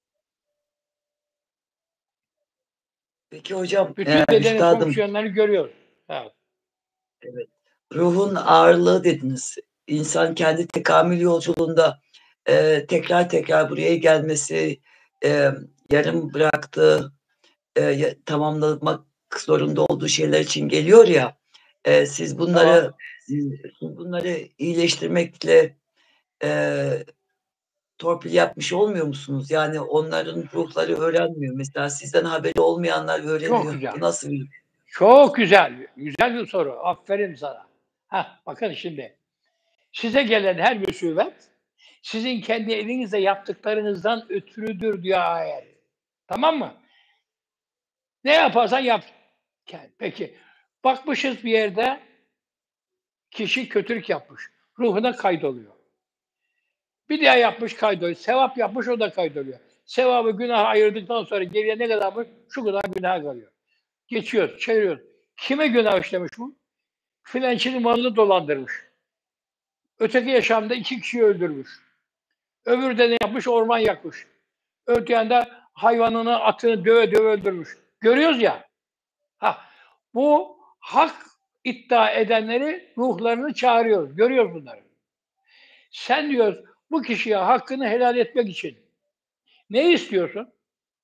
Speaker 1: Peki hocam,
Speaker 3: Bütün
Speaker 1: e,
Speaker 3: bedenin
Speaker 1: üstadım,
Speaker 3: fonksiyonlarını görüyoruz. Evet.
Speaker 1: evet, ruhun ağırlığı dediniz. İnsan kendi tekamül yolculuğunda e, tekrar tekrar buraya gelmesi, e, yarım bıraktığı, e, tamamlamak zorunda olduğu şeyler için geliyor ya. E, siz bunları
Speaker 3: Tamam.
Speaker 1: siz bunları iyileştirmekle e, torpil yapmış olmuyor musunuz? Yani onların ruhları öğrenmiyor. Mesela sizden haberi olmayanlar
Speaker 3: Çok
Speaker 1: öğreniyor.
Speaker 3: güzel.
Speaker 1: Bu nasıl bir
Speaker 3: Çok güzel. Güzel bir soru. Aferin sana. Hah, bakın şimdi. Size gelen her musibet sizin kendi elinizle yaptıklarınızdan ötürüdür diyor ayet. Tamam mı? Ne yaparsan yap. Peki. Bakmışız bir yerde kişi kötülük yapmış. Ruhuna kaydoluyor. Bir daha yapmış kaydoluyor. Sevap yapmış o da kaydoluyor. Sevabı günah ayırdıktan sonra geriye ne kadarmış? Şu kadar günah kalıyor. Geçiyor, çeviriyor. Kime günah işlemiş bu? Filançının malını dolandırmış. Öteki yaşamda iki kişiyi öldürmüş. Öbürü de ne yapmış? Orman yakmış. Öte yanda hayvanını, atını döve döve öldürmüş. Görüyoruz ya. Ha, bu hak iddia edenleri ruhlarını çağırıyoruz. Görüyoruz bunları. Sen diyoruz bu kişiye hakkını helal etmek için ne istiyorsun?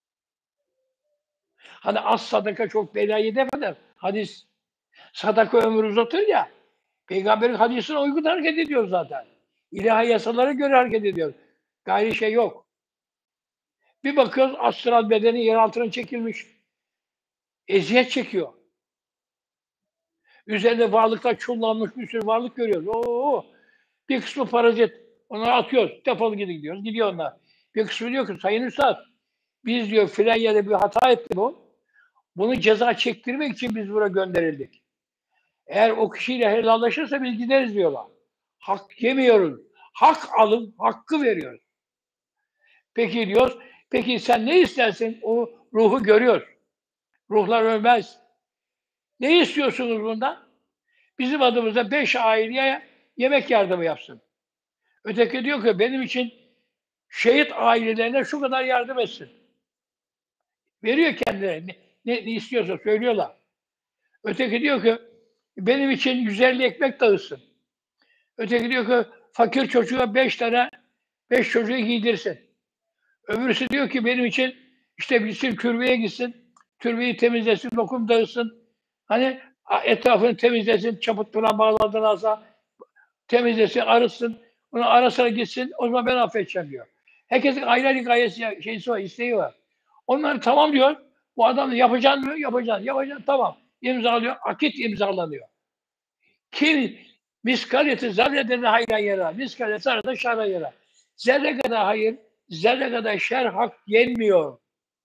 Speaker 3: Hani az sadaka çok belayı demeden hadis. Sadaka ömür uzatır ya. Peygamberin hadisine uygun hareket ediyoruz zaten. İlahi yasalara göre hareket ediyoruz. Gayri şey yok. Bir bakıyoruz astral bedeni yer altına çekilmiş. Eziyet çekiyor. Üzerinde varlıklar çullanmış bir sürü varlık görüyoruz. Oo, bir kısmı parazit. Onları atıyoruz. Defol gidin diyoruz. Gidiyor onlar. Bir kısmı diyor ki sayın üstad biz diyor filan yerde bir hata etti bu. Bunu ceza çektirmek için biz buraya gönderildik. Eğer o kişiyle helallaşırsa biz gideriz diyorlar. Hak yemiyoruz. Hak alın, hakkı veriyoruz. Peki diyoruz, peki sen ne istersin? O ruhu görüyor. Ruhlar ölmez. Ne istiyorsunuz bundan? Bizim adımıza beş aileye yemek yardımı yapsın. Öteki diyor ki benim için şehit ailelerine şu kadar yardım etsin. Veriyor kendilerine. Ne, ne, ne istiyorsa söylüyorlar. Öteki diyor ki benim için yüz elli ekmek dağıtsın. Öteki diyor ki fakir çocuğa beş tane, beş çocuğu giydirsin. Öbürsü diyor ki benim için işte gitsin türbeye gitsin, türbeyi temizlesin, lokum dağıtsın. Hani etrafını temizlesin, çaputlara bağladığını alsa temizlesin, arısın. Onu ara sıra gitsin, o zaman ben affedeceğim diyor. Herkesin ayrı ayrı gayesi, şeysi var, isteği var. Onlar tamam diyor, bu adam da yapacaksın diyor, yapacaksın, yapacaksın, tamam. İmzalıyor, akit imzalanıyor. Kim miskaleti zerreden hayra yarar, miskaleti zerreden şerra yarar. Zerre kadar hayır, zerre kadar şer hak yenmiyor.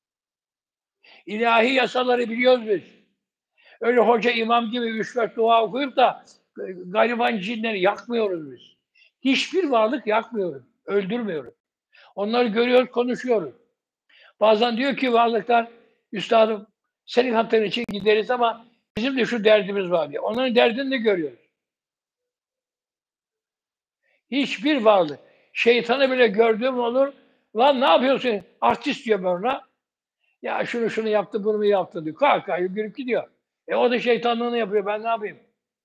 Speaker 3: İlahi yasaları biliyoruz biz. Öyle hoca imam gibi üç dört dua okuyup da gariban cinleri yakmıyoruz biz. Hiçbir varlık yakmıyoruz, öldürmüyoruz. Onları görüyoruz, konuşuyoruz. Bazen diyor ki varlıklar, üstadım senin hatırın için gideriz ama bizim de şu derdimiz var diye. Onların derdini de görüyoruz. Hiçbir varlık. Şeytanı bile gördüğüm olur. Lan ne yapıyorsun? Artist diyor ona. Ya şunu şunu yaptı, bunu mu yaptı diyor. Kahkahayı gülüp gidiyor. E o da şeytanlığını yapıyor. Ben ne yapayım?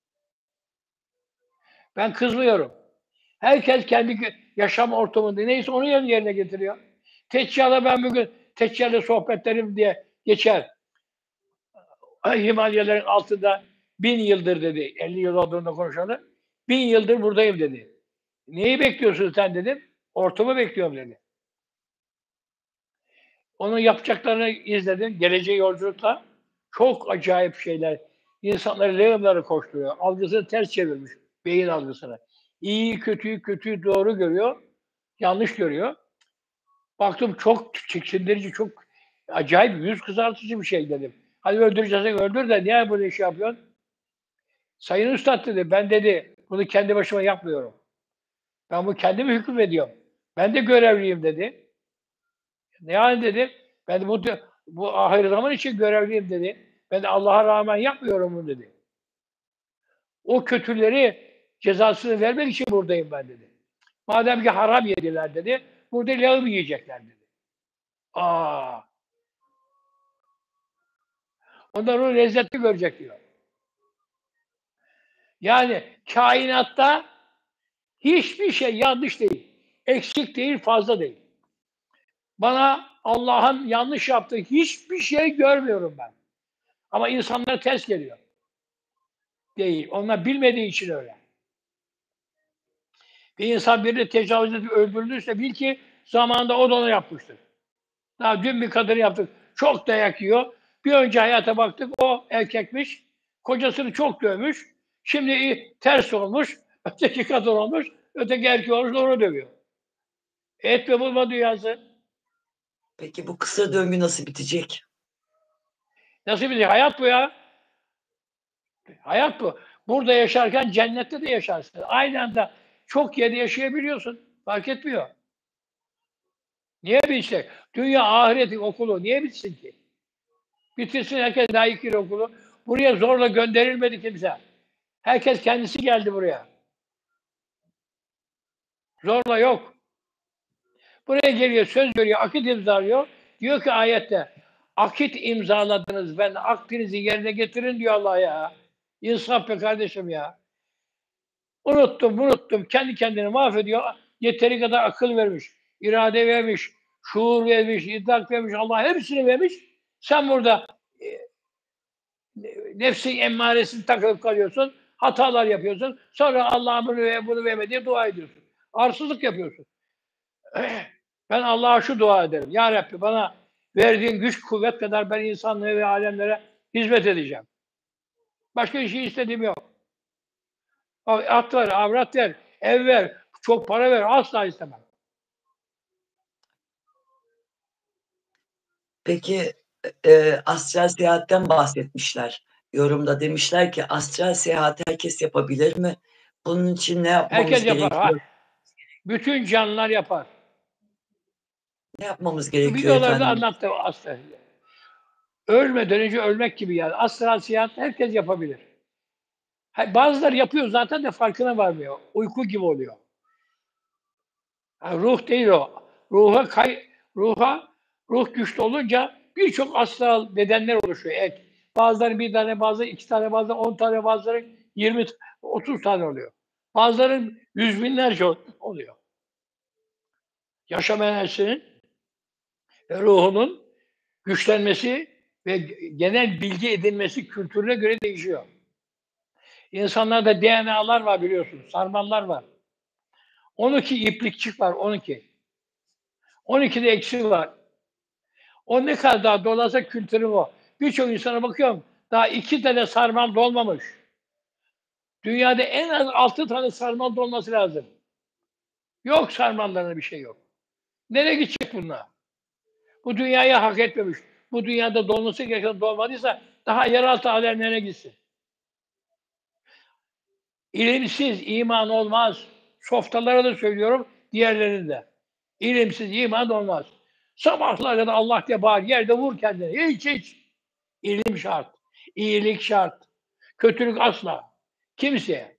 Speaker 3: Ben kızmıyorum. Herkes kendi yaşam ortamında neyse onu yerine getiriyor. Teccal'a ben bugün Teccal'le sohbetlerim diye geçer. Himalyaların altında bin yıldır dedi. elli yıl olduğunda konuşanı. Bin yıldır buradayım dedi. Neyi bekliyorsun sen dedim. Ortamı bekliyorum dedi. Onun yapacaklarını izledim. Geleceği yolculukta çok acayip şeyler. İnsanları lağımları koşturuyor. Algısını ters çevirmiş. Beyin algısını. İyi, kötüyü, kötüyü doğru görüyor. Yanlış görüyor. Baktım çok tiksindirici, çok acayip yüz kızartıcı bir şey dedim. Hadi öldüreceksin öldür de niye böyle iş yapıyorsun? Sayın Üstad dedi, ben dedi bunu kendi başıma yapmıyorum. Ben bu kendimi hüküm ediyorum. Ben de görevliyim dedi. Ne yani dedi. Ben de bu, bu ahir zaman için görevliyim dedi. Ben de Allah'a rağmen yapmıyorum bunu dedi. O kötüleri cezasını vermek için buradayım ben dedi. Madem ki haram yediler dedi. Burada lağım yiyecekler dedi. Aa. Onlar o lezzeti görecek diyor. Yani kainatta hiçbir şey yanlış değil. Eksik değil, fazla değil. Bana Allah'ın yanlış yaptığı hiçbir şey görmüyorum ben. Ama insanlara ters geliyor. Değil. Onlar bilmediği için öyle. Bir insan birini tecavüz edip öldürülürse bil ki Zamanında o da onu yapmıştır. Daha dün bir kadın yaptık. Çok dayak yiyor. Bir önce hayata baktık. O erkekmiş. Kocasını çok dövmüş. Şimdi ters olmuş. Öteki kadın olmuş. Öteki erkek olmuş. Onu dövüyor. Et ve bulma dünyası.
Speaker 1: Peki bu kısır döngü nasıl bitecek?
Speaker 3: Nasıl bir hayat bu ya? Hayat bu. Burada yaşarken cennette de yaşarsın. Aynı anda çok yerde yaşayabiliyorsun. Fark etmiyor. Niye bitecek? Dünya ahiretin okulu niye bitsin ki? Bitirsin herkes layık okulu. Buraya zorla gönderilmedi kimse. Herkes kendisi geldi buraya. Zorla yok. Buraya geliyor, söz veriyor, akit imzalıyor. Diyor ki ayette, akit imzaladınız, ben akdinizi yerine getirin diyor Allah ya. İnsaf be kardeşim ya. Unuttum, unuttum. Kendi kendini mahvediyor. Yeteri kadar akıl vermiş, irade vermiş, şuur vermiş, idrak vermiş. Allah hepsini vermiş. Sen burada e, nefsin emmaresini takılıp kalıyorsun. Hatalar yapıyorsun. Sonra Allah'ın bunu ve bunu verme diye dua ediyorsun. Arsızlık yapıyorsun. Ben Allah'a şu dua ederim. Ya Rabbi bana verdiğin güç kuvvet kadar ben insanlığa ve alemlere hizmet edeceğim. Başka bir şey istediğim yok. At ver, avrat ver, ev ver, çok para ver. Asla istemem.
Speaker 1: Peki e, astral seyahatten bahsetmişler. Yorumda demişler ki astral seyahat herkes yapabilir mi? Bunun için ne yapmamız
Speaker 3: Herkes
Speaker 1: gerekiyor?
Speaker 3: yapar. Ha. Bütün canlılar yapar.
Speaker 1: Ne yapmamız gerekiyor
Speaker 3: Videolarda
Speaker 1: efendim?
Speaker 3: anlattım aslında. Ölmeden önce ölmek gibi yani. Astral seyahat herkes yapabilir. Bazıları yapıyor zaten de farkına varmıyor. Uyku gibi oluyor. Yani ruh değil o. Ruha kay, ruha ruh güçlü olunca birçok astral bedenler oluşuyor. Et. Bazıları bir tane, bazıları iki tane, bazıları on tane, bazıları yirmi, otuz tane oluyor. Bazıların yüz binlerce oluyor. Yaşam enerjisinin ve ruhunun güçlenmesi ve genel bilgi edinmesi kültürüne göre değişiyor. İnsanlarda D N A'lar var biliyorsunuz, sarmallar var. on iki iplikçik var, on iki. on ikide eksi var. O ne kadar daha dolarsa kültürü o. Birçok insana bakıyorum, daha iki tane sarmal dolmamış. Dünyada en az altı tane sarmal dolması lazım. Yok sarmallarında bir şey yok. Nereye gidecek bunlar? Bu dünyayı hak etmemiş. Bu dünyada dolması gereken dolmadıysa daha yeraltı alemlerine gitsin. İlimsiz iman olmaz. Softalara da söylüyorum, diğerlerine de. İlimsiz iman olmaz. Sabahlara da Allah diye bağır, yerde vur kendini. Hiç hiç. İlim şart. İyilik şart. Kötülük asla. Kimseye.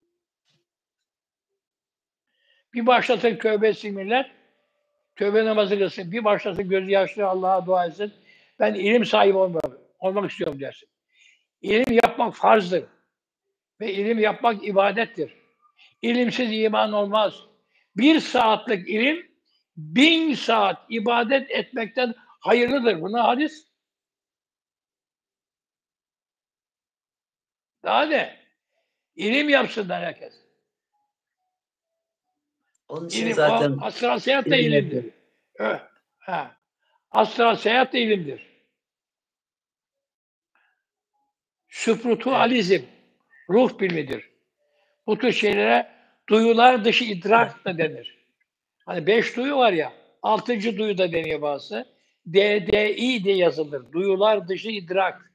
Speaker 3: Bir başlasın tövbe etsin millet. Tövbe namazı kılsın. Bir başlasın gözü yaşlı Allah'a dua etsin. Ben ilim sahibi olmak, olmak istiyorum dersin. İlim yapmak farzdır. Ve ilim yapmak ibadettir. İlimsiz iman olmaz. Bir saatlik ilim, bin saat ibadet etmekten hayırlıdır. Buna hadis. Daha ne? İlim yapsınlar herkes.
Speaker 1: Onun için
Speaker 3: İlim,
Speaker 1: zaten
Speaker 3: o astral seyahat da ilimdir. Öh, ha. Astral seyahat da ilimdir. Spiritualizm, ruh bilimidir. Bu tür şeylere duyular dışı idrak da denir. Hani beş duyu var ya, altıncı duyu da deniyor bazısı. D D İ diye yazılır. Duyular dışı idrak.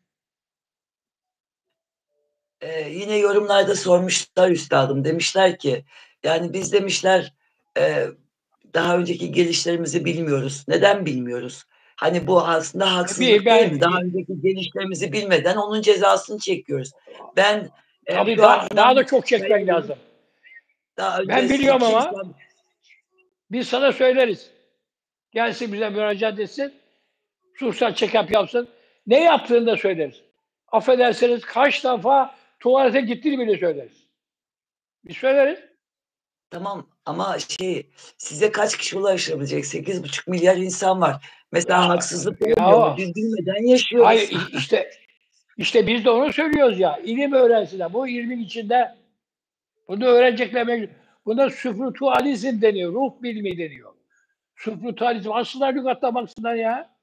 Speaker 1: Ee, yine yorumlarda sormuşlar üstadım. Demişler ki yani biz demişler e, daha önceki gelişlerimizi bilmiyoruz. Neden bilmiyoruz? Hani bu aslında haksızlık
Speaker 3: Bir, ben,
Speaker 1: değil mi? Daha önceki gelişlerimizi bilmeden onun cezasını çekiyoruz. Ben e,
Speaker 3: tabii
Speaker 1: şu
Speaker 3: daha,
Speaker 1: an
Speaker 3: daha
Speaker 1: inan
Speaker 3: da çok çekmen lazım.
Speaker 1: daha
Speaker 3: Ben
Speaker 1: önce
Speaker 3: biliyorum
Speaker 1: iki
Speaker 3: ama
Speaker 1: insan
Speaker 3: biz sana söyleriz. Gelsin bize müracaat etsin. Sosyal check-up yapsın. Ne yaptığını da söyleriz. Affedersiniz kaç defa tuvalete gittiğini bile söyleriz. Biz söyleriz.
Speaker 1: tamam ama şey size kaç kişi ulaşabilecek? Sekiz buçuk milyar insan var. Mesela
Speaker 3: Ya,
Speaker 1: haksızlık
Speaker 3: ya
Speaker 1: olmuyor mu?
Speaker 3: o.
Speaker 1: Biz bilmeden yaşıyoruz.
Speaker 3: Hayır işte işte biz de onu söylüyoruz ya. İlim öğrensinler. Bu ilmin içinde bunu öğrenecekler mecbur. Buna spiritualizm deniyor. Ruh bilimi deniyor. Subbrutalizm. Aslında lügatına baksınlar ya.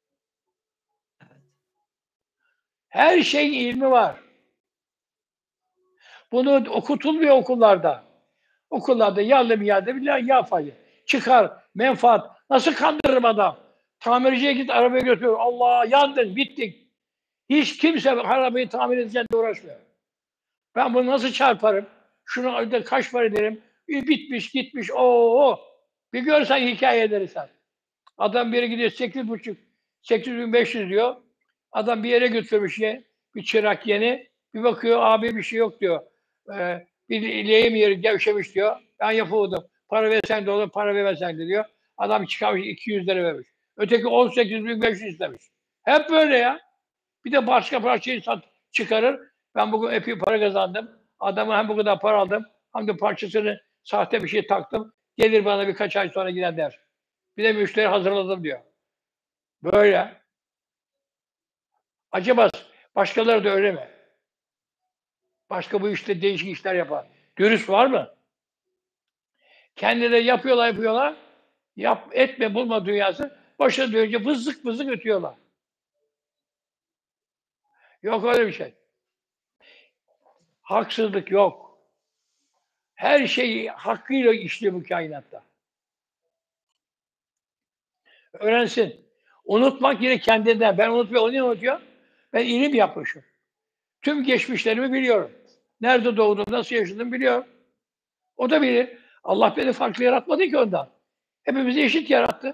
Speaker 3: Her şeyin ilmi var. Bunu okutulmuyor okullarda. Okullarda yalım yerde bile ya fayı. Çıkar, menfaat. Nasıl kandırırım adam? Tamirciye git, arabaya götür. Allah, yandın, bittik. Hiç kimse arabayı tamir edeceğine uğraşmıyor. Ben bunu nasıl çarparım? Şunu öde kaç para ederim? Bir bitmiş, gitmiş. Oo, bir görsen hikaye ederiz sen. Adam biri gidiyor sekiz buçuk, sekiz bin beş yüz diyor. Adam bir yere götürmüş ye, bir çırak yeni. Bir bakıyor abi bir şey yok diyor. Ee, bir lehim yeri gevşemiş diyor. Ben yapamadım. Para versen de olur, para vermesen de diyor. Adam çıkarmış iki yüz lira vermiş. Öteki on sekiz bin beş yüz istemiş. Hep böyle ya. Bir de başka parçayı sat, çıkarır. Ben bugün epey para kazandım. Adamı hem bu kadar para aldım, hem de parçasını sahte bir şey taktım. Gelir bana birkaç ay sonra gider der. Bir de müşteri hazırladım diyor. Böyle. Acaba başkaları da öyle mi? Başka bu işte değişik işler yapar. Dürüst var mı? Kendileri yapıyorlar yapıyorlar. Yap, etme bulma dünyası. Başına dönünce vızlık vızlık ötüyorlar. Yok öyle bir şey. Haksızlık yok. Her şey hakkıyla işliyor bu kainatta. Öğrensin. Unutmak yine kendinden. Ben unutmuyor, onu niye unutuyor? Ben ilim yapmışım. Tüm geçmişlerimi biliyorum. Nerede doğdum, nasıl yaşadım biliyorum. O da bilir. Allah beni farklı yaratmadı ki ondan. Hepimizi eşit yarattı.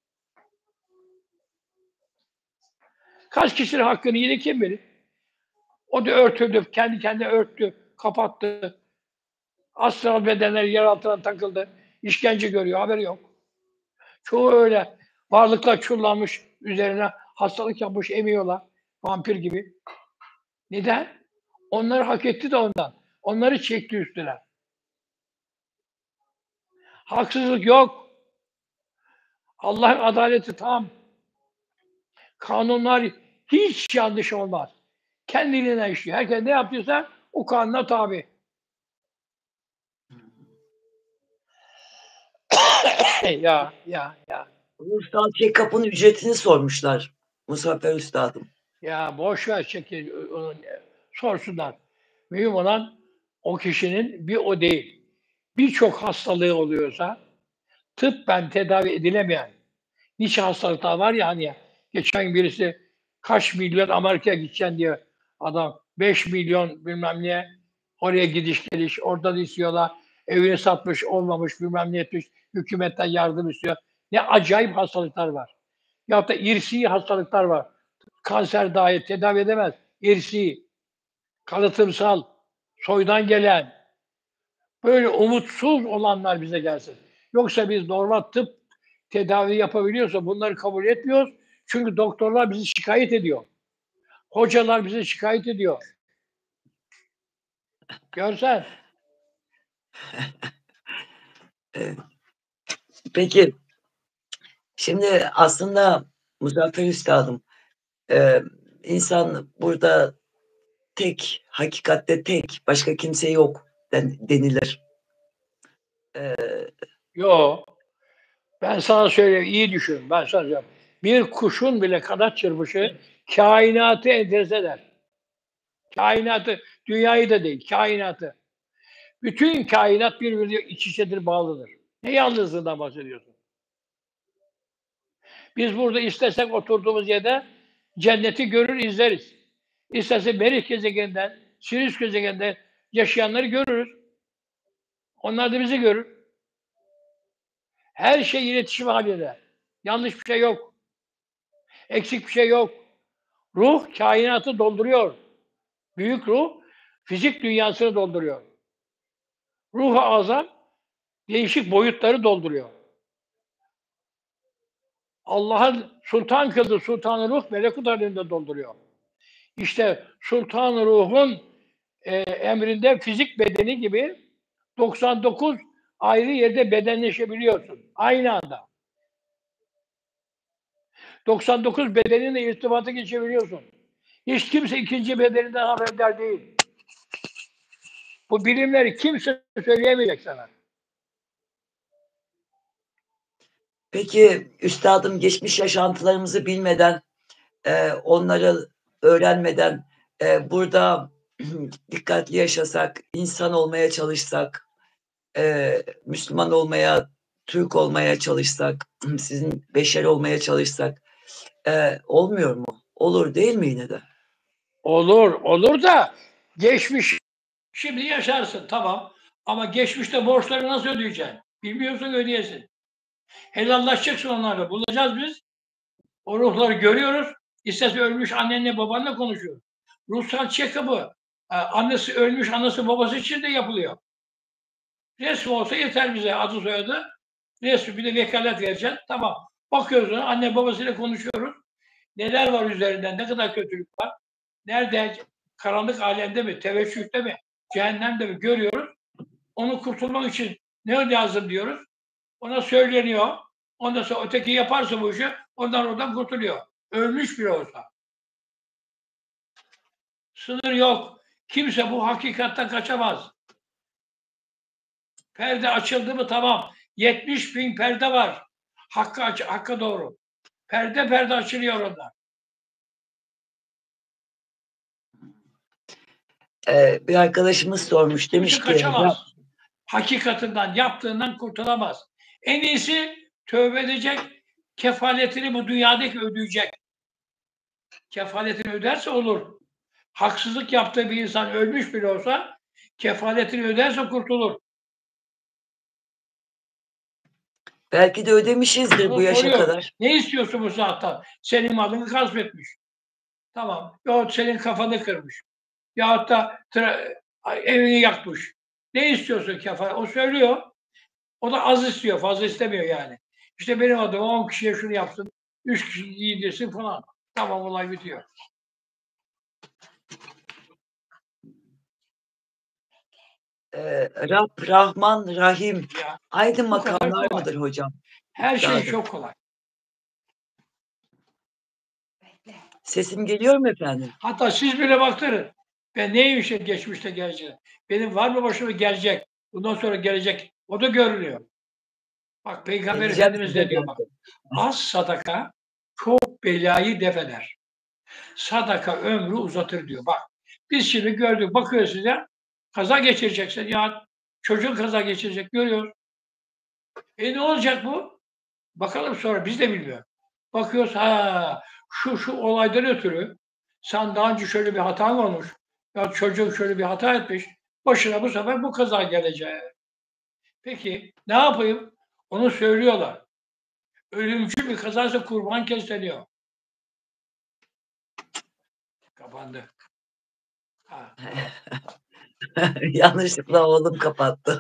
Speaker 3: Kaç kişinin hakkını yine kim bilir? O da örtüldü, kendi kendine örttü, kapattı. Astral bedenler yer altına takıldı. İşkence görüyor, haberi yok. Çoğu öyle. Varlıklar çullanmış, üzerine hastalık yapmış, emiyorlar. Vampir gibi. Neden? Onları hak etti de ondan. Onları çekti üstüne. Haksızlık yok. Allah'ın adaleti tam. Kanunlar hiç yanlış olmaz. Kendiliğinden işliyor. Herkes ne yapıyorsa o kanuna tabi. ya, ya, ya.
Speaker 1: Üstad check-up'ın ücretini sormuşlar. Muzaffer Üstadım.
Speaker 3: Ya boş ver çekil, onu sorsunlar. Mühim olan o kişinin bir o değil. Birçok hastalığı oluyorsa tıbben tedavi edilemeyen nice hastalıklar var ya hani geçen birisi kaç milyon Amerika'ya gideceksin diye adam beş milyon bilmem ne oraya gidiş geliş orada da istiyorlar. Evini satmış olmamış bilmem ne etmiş. Hükümetten yardım istiyor. Ne acayip hastalıklar var. Ya da irsi hastalıklar var. Kanser dahi tedavi edemez. İrsi, kalıtımsal, soydan gelen, böyle umutsuz olanlar bize gelsin. Yoksa biz normal tıp tedavi yapabiliyorsa bunları kabul etmiyoruz. Çünkü doktorlar bizi şikayet ediyor. Hocalar bizi şikayet ediyor. Görsen.
Speaker 1: Peki, şimdi aslında Muzaffer Üstadım, e, insan burada tek, hakikatte tek, başka kimse yok denilir. E,
Speaker 3: Yok. Ben sana söyleyeyim, iyi düşün. Ben sana söyleyeyim. Bir kuşun bile kanat çırpışı kainatı enterese eder. Kainatı, dünyayı da değil, kainatı. Bütün kainat birbirine iç içedir, bağlıdır. Ne yalnızlığından bahsediyorsun? Biz burada istesek oturduğumuz yerde cenneti görür, izleriz. İstesek Merih gezegeninden, Sirius gezegeninden yaşayanları görürüz. Onlar da bizi görür. Her şey iletişim halinde. Yanlış bir şey yok. Eksik bir şey yok. Ruh kainatı dolduruyor. Büyük ruh fizik dünyasını dolduruyor. Ruh-u azam değişik boyutları dolduruyor. Allah'ın sultan kıldığı sultan-ı ruh melekut aleminde dolduruyor. İşte sultan-ı ruhun e, emrinde fizik bedeni gibi doksan dokuz ayrı yerde bedenleşebiliyorsun. Aynı anda. doksan dokuz bedeninle irtibatı geçebiliyorsun. Hiç kimse ikinci bedeninden haberdar değil. Bu bilimleri kimse söyleyemeyecek sana.
Speaker 1: Peki üstadım, geçmiş yaşantılarımızı bilmeden, e, onları öğrenmeden e, burada dikkatli yaşasak, insan olmaya çalışsak, e, Müslüman olmaya, Türk olmaya çalışsak, sizin beşer olmaya çalışsak e, olmuyor mu? Olur değil mi yine de?
Speaker 3: Olur, olur da geçmiş şimdi yaşarsın tamam ama geçmişte borçları nasıl ödeyeceksin? Bilmiyorsun ödeyesin. Helallaşacaksın onlarla. Bulacağız biz. O ruhları görüyoruz. İsterse ölmüş annenle babanla konuşuyor. Ruhsal check-up'ı e, annesi ölmüş annesi babası için de yapılıyor. Resmi olsa yeter bize adı soyadı. Resmi bir de vekalet vereceksin. Tamam. Bakıyoruz ona, anne babasıyla konuşuyoruz. Neler var üzerinden, ne kadar kötülük var. Nerede? Karanlık alemde mi? Teveccühte mi? Cehennemde mi? Görüyoruz. Onu kurtulmak için ne lazım diyoruz. Ona söyleniyor. Ondan sonra öteki yaparsa bu işi ondan oradan kurtuluyor. Ölmüş bile olsa. Sınır yok. Kimse bu hakikatten kaçamaz. Perde açıldı mı tamam. yetmiş bin perde var. Hakka, aç, hakka doğru. Perde perde açılıyor onlar.
Speaker 1: Ee, bir arkadaşımız sormuş, demiş
Speaker 3: Kimse
Speaker 1: ki
Speaker 3: kaçamaz. Hakikatinden, yaptığından kurtulamaz. En iyisi tövbe edecek, kefaletini bu dünyadaki ödeyecek. Kefaletini öderse olur. Haksızlık yaptığı bir insan ölmüş bile olsa kefaletini öderse kurtulur.
Speaker 1: belki de ödemişizdir
Speaker 3: Onu
Speaker 1: bu yaşa
Speaker 3: soruyor.
Speaker 1: kadar.
Speaker 3: Ne istiyorsun bu zattan? Senin malını gasp etmiş. Tamam. Yahut senin kafanı kırmış. Yahut da tra- evini yakmış. Ne istiyorsun kefalet? O söylüyor. O da az istiyor. Fazla istemiyor yani. İşte benim adıma on kişiye şunu yapsın. Üç kişi giydirsin falan. Tamam olay bitiyor.
Speaker 1: Ee, Rab, Rahman, Rahim.
Speaker 3: Ya,
Speaker 1: Aynı
Speaker 3: bu kadar
Speaker 1: makamlar
Speaker 3: kolay.
Speaker 1: mıdır hocam?
Speaker 3: Her şey
Speaker 1: Üstadım.
Speaker 3: çok kolay.
Speaker 1: Sesim geliyor mu efendim?
Speaker 3: Hatta siz bile baktırın. Ben neymişim geçmişte gelecek. Benim var mı başıma gelecek. Bundan sonra gelecek. O da görülüyor. Bak Peygamber
Speaker 1: Geleceğim
Speaker 3: Efendimiz
Speaker 1: size
Speaker 3: ne diyor bak.
Speaker 1: zaten.
Speaker 3: Az sadaka çok belayı def eder. Sadaka ömrü uzatır diyor. Bak biz şimdi gördük bakıyoruz size kaza geçireceksin ya çocuğun kaza geçirecek görüyoruz. E ne olacak bu? Bakalım sonra biz de bilmiyoruz. Bakıyoruz ha şu şu olaydan ötürü sen daha önce şöyle bir hatan olmuş. Ya çocuğun şöyle bir hata etmiş. Başına bu sefer bu kaza gelecek. Peki ne yapayım? Onu söylüyorlar. Ölümcül bir kazaysa kurban kesteniyor. Kapandı. Ha.
Speaker 1: Yanlışlıkla oğlum kapattı.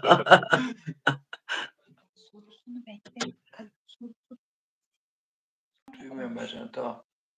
Speaker 2: Sorusunu bekle. Hadi, sorusu.
Speaker 3: Duymuyorum ben seni tamam.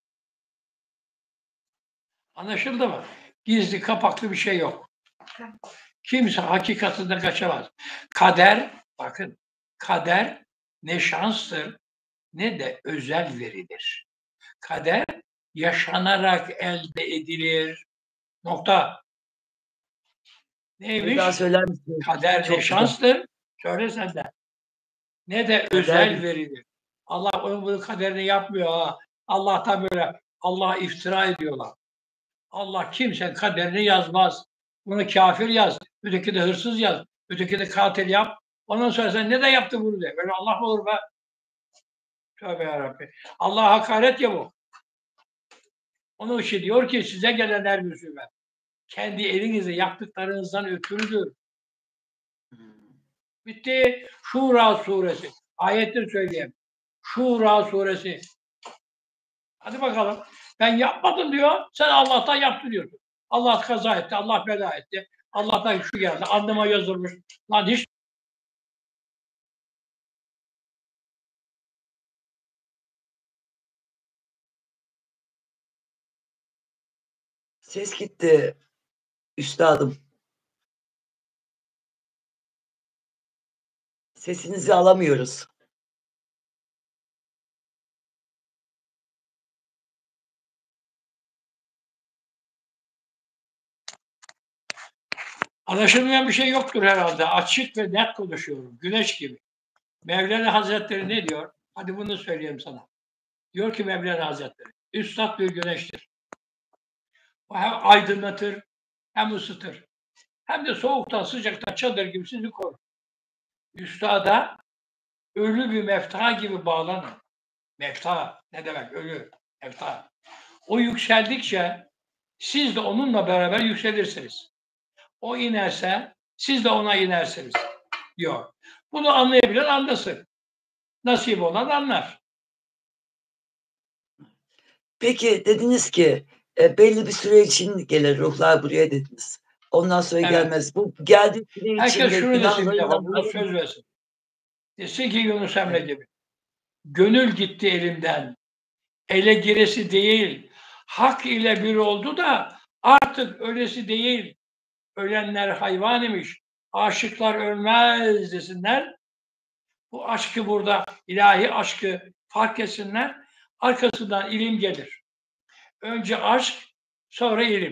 Speaker 3: Anlaşıldı mı? Gizli kapaklı bir şey yok. Kimse hakikatinden kaçamaz. Kader, bakın, kader ne şanstır ne de özel veridir. Kader yaşanarak elde edilir. Nokta.
Speaker 1: Bir
Speaker 3: Neymiş?
Speaker 1: daha söyler misiniz?
Speaker 3: Kader
Speaker 1: Çok
Speaker 3: ne
Speaker 1: güzel.
Speaker 3: şanstır, söyle sen de. Ne de
Speaker 1: Kader-
Speaker 3: özel veridir. Allah onun bunun kaderini yapmıyor ha. Allah'tan böyle, Allah iftira ediyorlar. Allah kimsenin kaderini yazmaz. Bunu kafir yaz, öteki de hırsız yaz, öteki de katil yap. Ondan sonra sen neden yaptın bunu de. Böyle Allah mı olur be? Tövbe yarabbim. Allah'a hakaret ya bu. Onun için diyor ki size gelen her Müslüman kendi elinizle yaptıklarınızdan ötürüdür. Bitti. Şura suresi. Ayettir söyleyeyim. Şura suresi. Hadi bakalım. Ben yapmadım diyor. Sen Allah'tan yaptın diyorsun. Allah kaza etti. Allah bela etti. Allah'tan şu geldi. Anlıma yazılmış. Lan hiç
Speaker 1: Ses gitti üstadım. Sesinizi alamıyoruz.
Speaker 3: anlaşılmayan bir şey yoktur herhalde. Açık ve net konuşuyorum. Güneş gibi. Mevlana Hazretleri ne diyor? Hadi bunu söyleyeyim sana. Diyor ki Mevlana Hazretleri, üstad bir güneştir. O hem aydınlatır, hem ısıtır. Hem de soğuktan, sıcaktan çadır gibi sizi korur. Üstada ölü bir mefta gibi bağlanın. Mefta ne demek? Ölü, mefta. O yükseldikçe siz de onunla beraber yükselirsiniz. O inerse siz de ona inersiniz diyor. Bunu anlayabilen anlasın. Nasip olan anlar.
Speaker 1: Peki dediniz ki e, belli bir süre için gelir ruhlar buraya dediniz. Ondan sonra
Speaker 3: Evet.
Speaker 1: gelmez. Bu geldiği süre
Speaker 3: Herkes
Speaker 1: içinde
Speaker 3: şunu desin bir defa,
Speaker 1: günahlarından
Speaker 3: bunu
Speaker 1: arın-
Speaker 3: söz versin. Desin ki Yunus Emre
Speaker 1: Evet.
Speaker 3: gibi. Gönül gitti elimden. Ele giresi değil. Hak ile bir oldu da artık ölesi değil. Ölenler hayvan imiş. Aşıklar ölmez desinler. Bu aşkı burada, ilahi aşkı fark etsinler. Arkasından ilim gelir. Önce aşk, sonra ilim.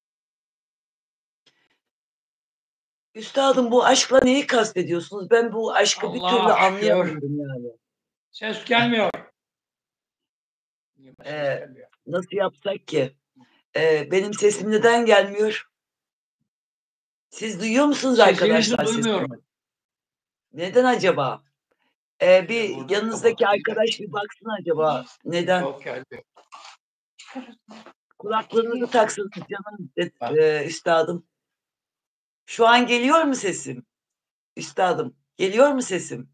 Speaker 1: Üstadım bu aşkla neyi kastediyorsunuz? Ben bu aşkı bir türlü
Speaker 3: Allah şükür.
Speaker 1: anlayamıyorum yani.
Speaker 3: Ses gelmiyor. Ses
Speaker 1: Ee,
Speaker 3: gelmiyor.
Speaker 1: nasıl yapsak ki? Ee, benim sesim neden gelmiyor? Siz duyuyor musunuz
Speaker 3: Sesinizi
Speaker 1: arkadaşlar
Speaker 3: duymuyorum.
Speaker 1: sesimi? Neden acaba? Ee, bir
Speaker 3: Burada
Speaker 1: yanınızdaki
Speaker 3: kapalı.
Speaker 1: arkadaş bir baksın acaba neden?
Speaker 3: Yok gelmiyor.
Speaker 1: Kulaklığınızı taksınız canım
Speaker 3: Ha.
Speaker 1: e, üstadım. Şu an geliyor mu sesim? Üstadım, geliyor mu sesim?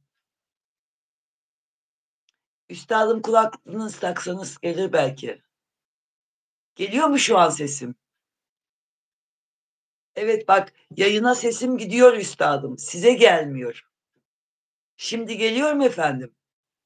Speaker 1: Üstadım kulaklığınızı taksanız gelir belki. Geliyor mu şu an sesim? Evet bak yayına sesim gidiyor üstadım. Size gelmiyor. Şimdi geliyor mu efendim?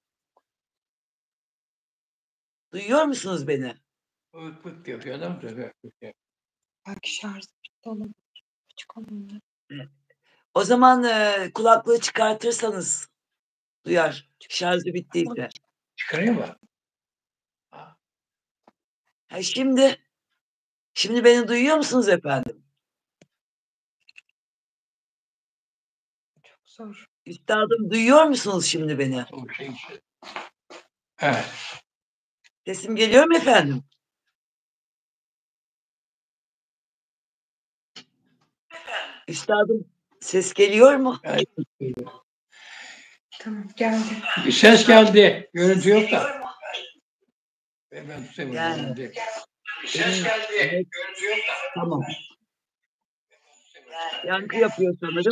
Speaker 1: Duyuyor musunuz beni?
Speaker 3: Pıt pıt yapıyor değil mi? Pıt pıt yapıyor.
Speaker 2: Belki şarjı bitti olabilir. Açık olabilir.
Speaker 1: O zaman e, kulaklığı çıkartırsanız duyar. Şarjı bittiyse.
Speaker 3: Çıkarayım mı? Ha.
Speaker 1: Ha, şimdi şimdi beni duyuyor musunuz efendim?
Speaker 2: Çok zor.
Speaker 1: Üstadım duyuyor musunuz şimdi beni?
Speaker 3: O şey işte. Evet.
Speaker 1: Sesim geliyor mu efendim? Üstadım ses geliyor mu?
Speaker 3: Evet.
Speaker 2: Tamam geldi.
Speaker 3: Bir ses geldi. Görüntü yok da. Ben tutayım.
Speaker 1: Yani.
Speaker 3: Yani. Bir
Speaker 1: ses
Speaker 3: ses geldi.
Speaker 1: Evet.
Speaker 3: Görüntü yok da.
Speaker 1: Tamam. Yankı yapıyor sanırım.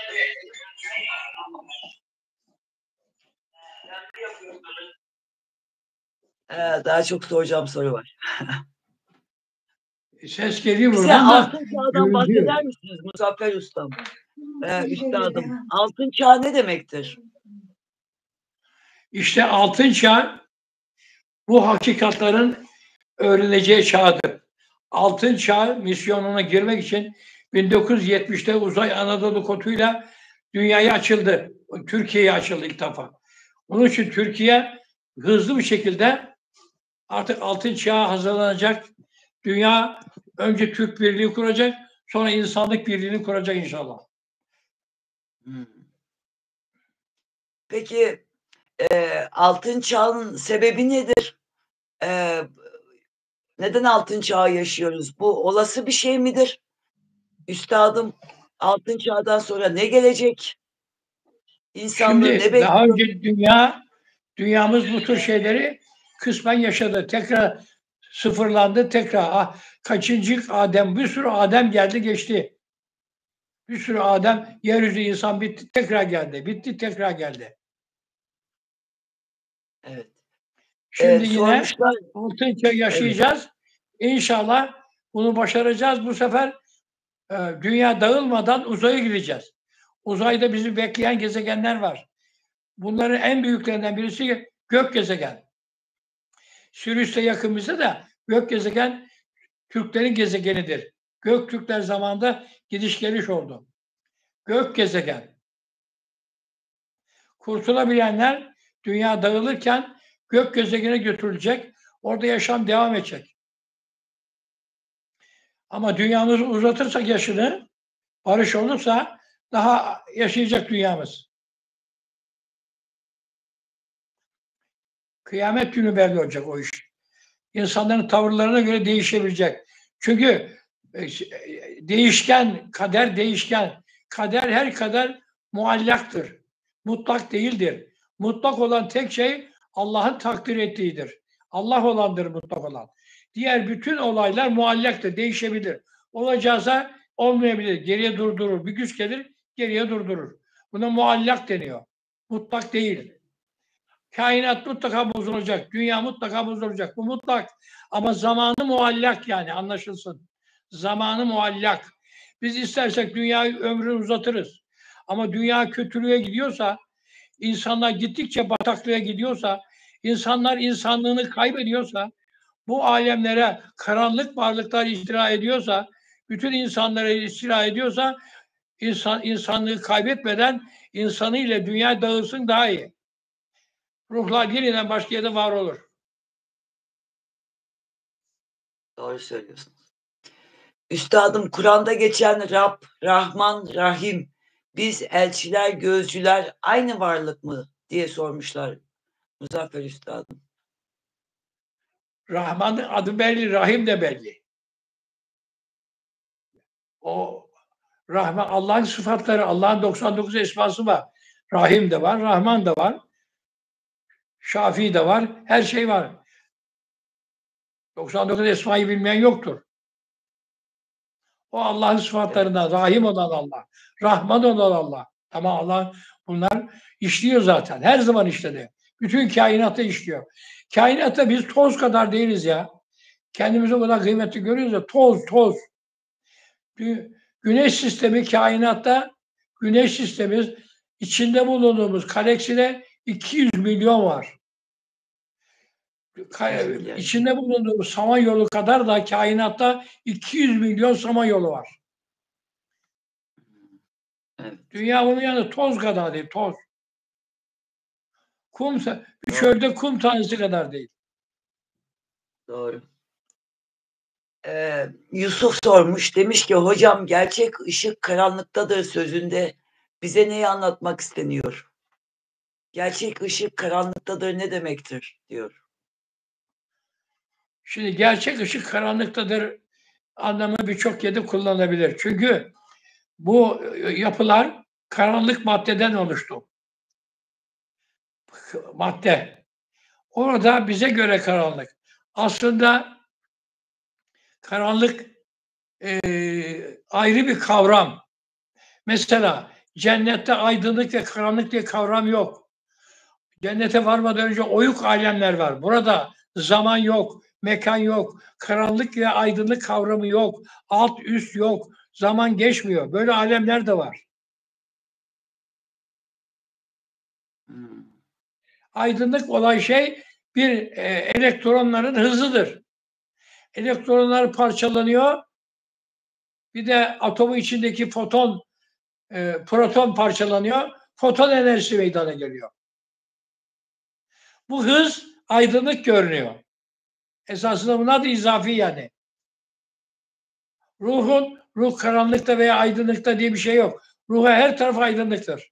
Speaker 1: Ee, daha çok soracağım soru var.
Speaker 3: Ses geliyor
Speaker 1: Bize
Speaker 3: buradan da.
Speaker 1: altın çağdan bahseder misiniz Muzaffer Ustam? Ee, üstadım. Altın çağ ne demektir?
Speaker 3: İşte altın çağ bu hakikatların öğreneceği çağdır. Altın çağ misyonuna girmek için bin dokuz yüz yetmişte Uzay Anadolu kotuyla dünyaya açıldı. Türkiye'ye açıldı ilk defa. Onun için Türkiye hızlı bir şekilde artık altın çağa hazırlanacak. Dünya önce Türk Birliği kuracak, sonra insanlık birliğini kuracak inşallah.
Speaker 1: Hmm. Peki e, altın çağın sebebi nedir? E, neden altın çağı yaşıyoruz? Bu olası bir şey midir? Üstadım altın çağdan sonra ne gelecek? İnsanlığı ne
Speaker 3: Şimdi
Speaker 1: bekliyor?
Speaker 3: daha önce dünya, dünyamız bu tür şeyleri kısmen yaşadı. Tekrar sıfırlandı, tekrar. Ah, kaçıncı Adem, bir sürü Adem geldi geçti. Bir sürü Adem, yeryüzü insan bitti, tekrar geldi. Bitti, tekrar geldi.
Speaker 1: Evet.
Speaker 3: Şimdi
Speaker 1: Ee,
Speaker 3: yine
Speaker 1: sormuşlar.
Speaker 3: altın çağ yaşayacağız. İnşallah bunu başaracağız. Bu sefer e, dünya dağılmadan uzaya gideceğiz. Uzayda bizi bekleyen gezegenler var. Bunların en büyüklerinden birisi gök gezegen. Sirius'te yakın bize de gök gezegen Türklerin gezegenidir. Göktürkler zamanında gidiş geliş oldu. Gök gezegen. Kurtulabilenler dünya dağılırken gök gezegene götürülecek. Orada yaşam devam edecek. Ama dünyamızı uzatırsak yaşını, barış olursa daha yaşayacak dünyamız. Kıyamet günü belli olacak o iş. İnsanların tavırlarına göre değişebilecek. Çünkü değişken, kader değişken. Kader her kader muallaktır. Mutlak değildir. Mutlak olan tek şey Allah'ın takdir ettiğidir. Allah olandır mutlak olan. Diğer bütün olaylar muallaktır, değişebilir. Olacaksa olmayabilir, geriye durdurur. Bir güç gelir, geriye durdurur. Buna muallak deniyor. Mutlak değil. Kainat mutlaka bozulacak, dünya mutlaka bozulacak. Bu mutlak. Ama zamanı muallak yani anlaşılsın. Zamanı muallak. Biz istersek dünyayı ömrünü uzatırız. Ama dünya kötülüğe gidiyorsa, insanlar gittikçe bataklığa gidiyorsa, insanlar insanlığını kaybediyorsa, bu alemlere karanlık varlıklar istila ediyorsa, bütün insanlara istila ediyorsa, insan insanlığı kaybetmeden insanı ile dünya dağılsın daha iyi. Ruhlar yeniden başka yerde var olur.
Speaker 1: Doğru söylüyorsunuz. Üstadım, Kur'an'da geçen Rab, Rahman, Rahim, biz elçiler, gözcüler aynı varlık mı diye sormuşlar Muzaffer Üstadım.
Speaker 3: Rahman'ın adı belli, Rahim de belli. O Rahman, Allah'ın sıfatları, Allah'ın doksan dokuz esması var. Rahim de var, Rahman da var. Şafi de var, her şey var. doksan dokuz esmayı bilmeyen yoktur. O Allah'ın sıfatlarından, Rahim olan Allah, Rahman olan Allah. Ama Allah bunlar işliyor zaten. Her zaman işledi. Bütün kainata işliyor. Kainatta biz toz kadar değiliz ya. Kendimizi o kadar kıymetli görüyoruz ya. Toz, toz. Güneş sistemi kainatta, güneş sistemi içinde bulunduğumuz galakside iki yüz milyon var. İçinde bulunduğumuz Samanyolu kadar da kainatta iki yüz milyon Samanyolu var.
Speaker 1: Evet.
Speaker 3: Dünya bunun yanında toz kadar değil, toz. Kum, bir çölde kum tanesi kadar değil.
Speaker 1: Doğru. Ee, Yusuf sormuş, demiş ki hocam gerçek ışık karanlıktadır sözünde bize neyi anlatmak isteniyor? Gerçek ışık karanlıktadır ne demektir diyor.
Speaker 3: Şimdi gerçek ışık karanlıktadır anlamı birçok yerde kullanılabilir. Çünkü bu yapılar karanlık maddeden oluştu. Madde. Orada bize göre karanlık. Aslında karanlık e, ayrı bir kavram. Mesela cennette aydınlık ve karanlık diye kavram yok. Cennete varmadan önce oyuk alemler var. Burada zaman yok, mekan yok, karanlık ve aydınlık kavramı yok, alt üst yok, zaman geçmiyor. Böyle alemler de var.
Speaker 1: Hmm.
Speaker 3: Aydınlık olan şey bir e, elektronların hızıdır. Elektronlar parçalanıyor. Bir de atomu içindeki foton, e, proton parçalanıyor. Foton enerjisi meydana geliyor. Bu hız aydınlık görünüyor. Esasında bunun adı izafi yani. Ruhun, ruh karanlıkta veya aydınlıkta diye bir şey yok. Ruha her taraf aydınlıktır.